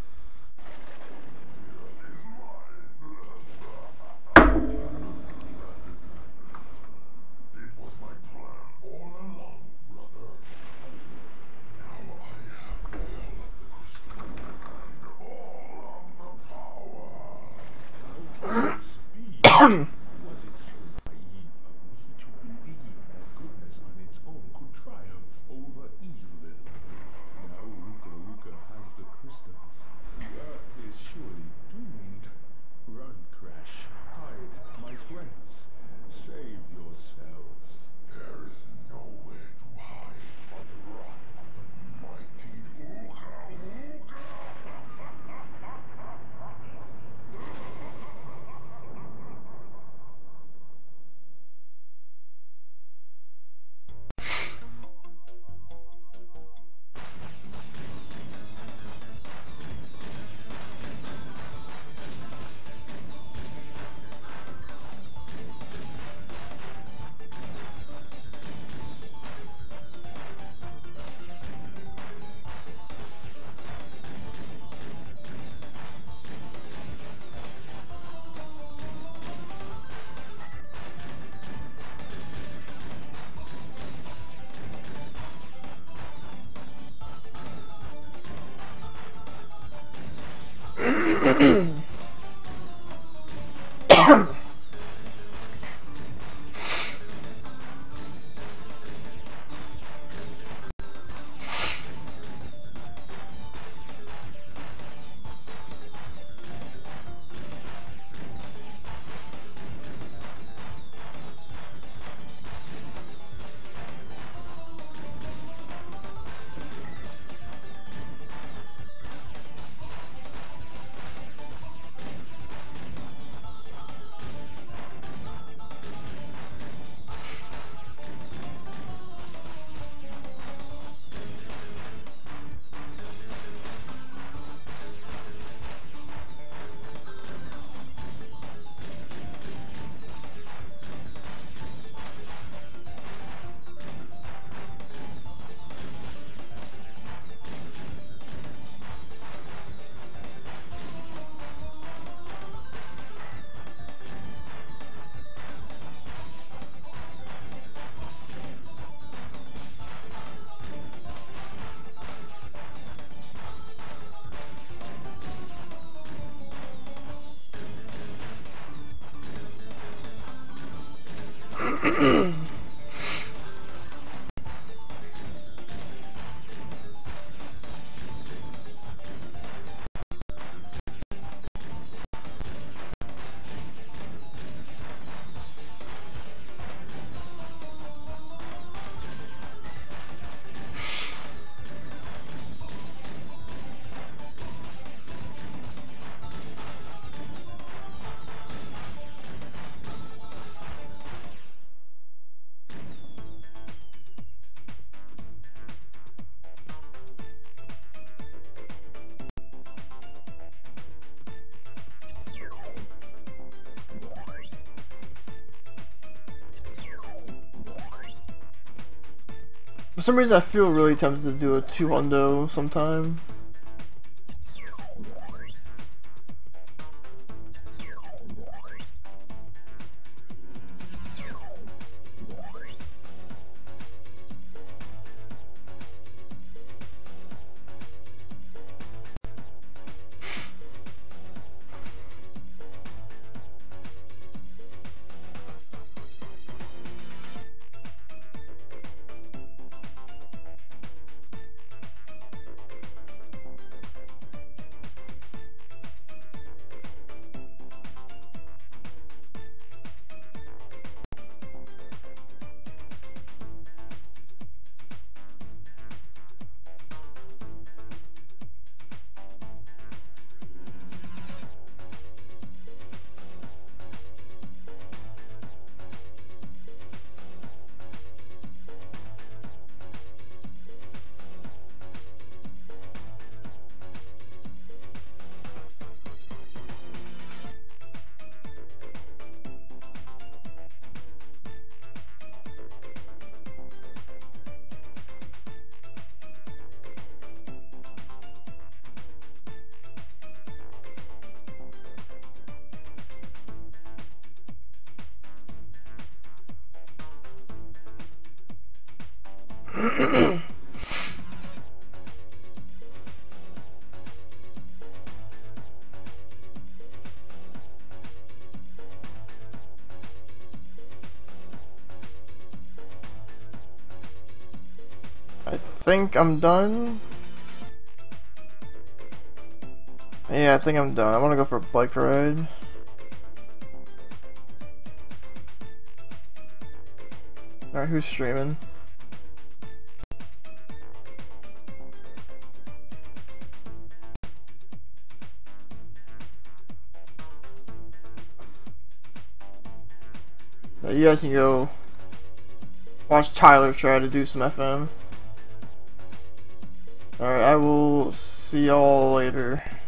Was it so naive of me to believe that goodness on its own could triumph over evil? Now Uka Uka has the crystals. The Earth is surely doomed. Run, Crash. Hide, my friends. Save yourselves. There is nowhere to hide but run with the mighty Ooga Ooga. For some reason, I feel really tempted to do a two hundo sometime. I think I'm done. Yeah, I think I'm done. I want to go for a bike ride. Alright, who's streaming? Now you guys can go watch Tyler try to do some F M. Alright, I will see y'all later.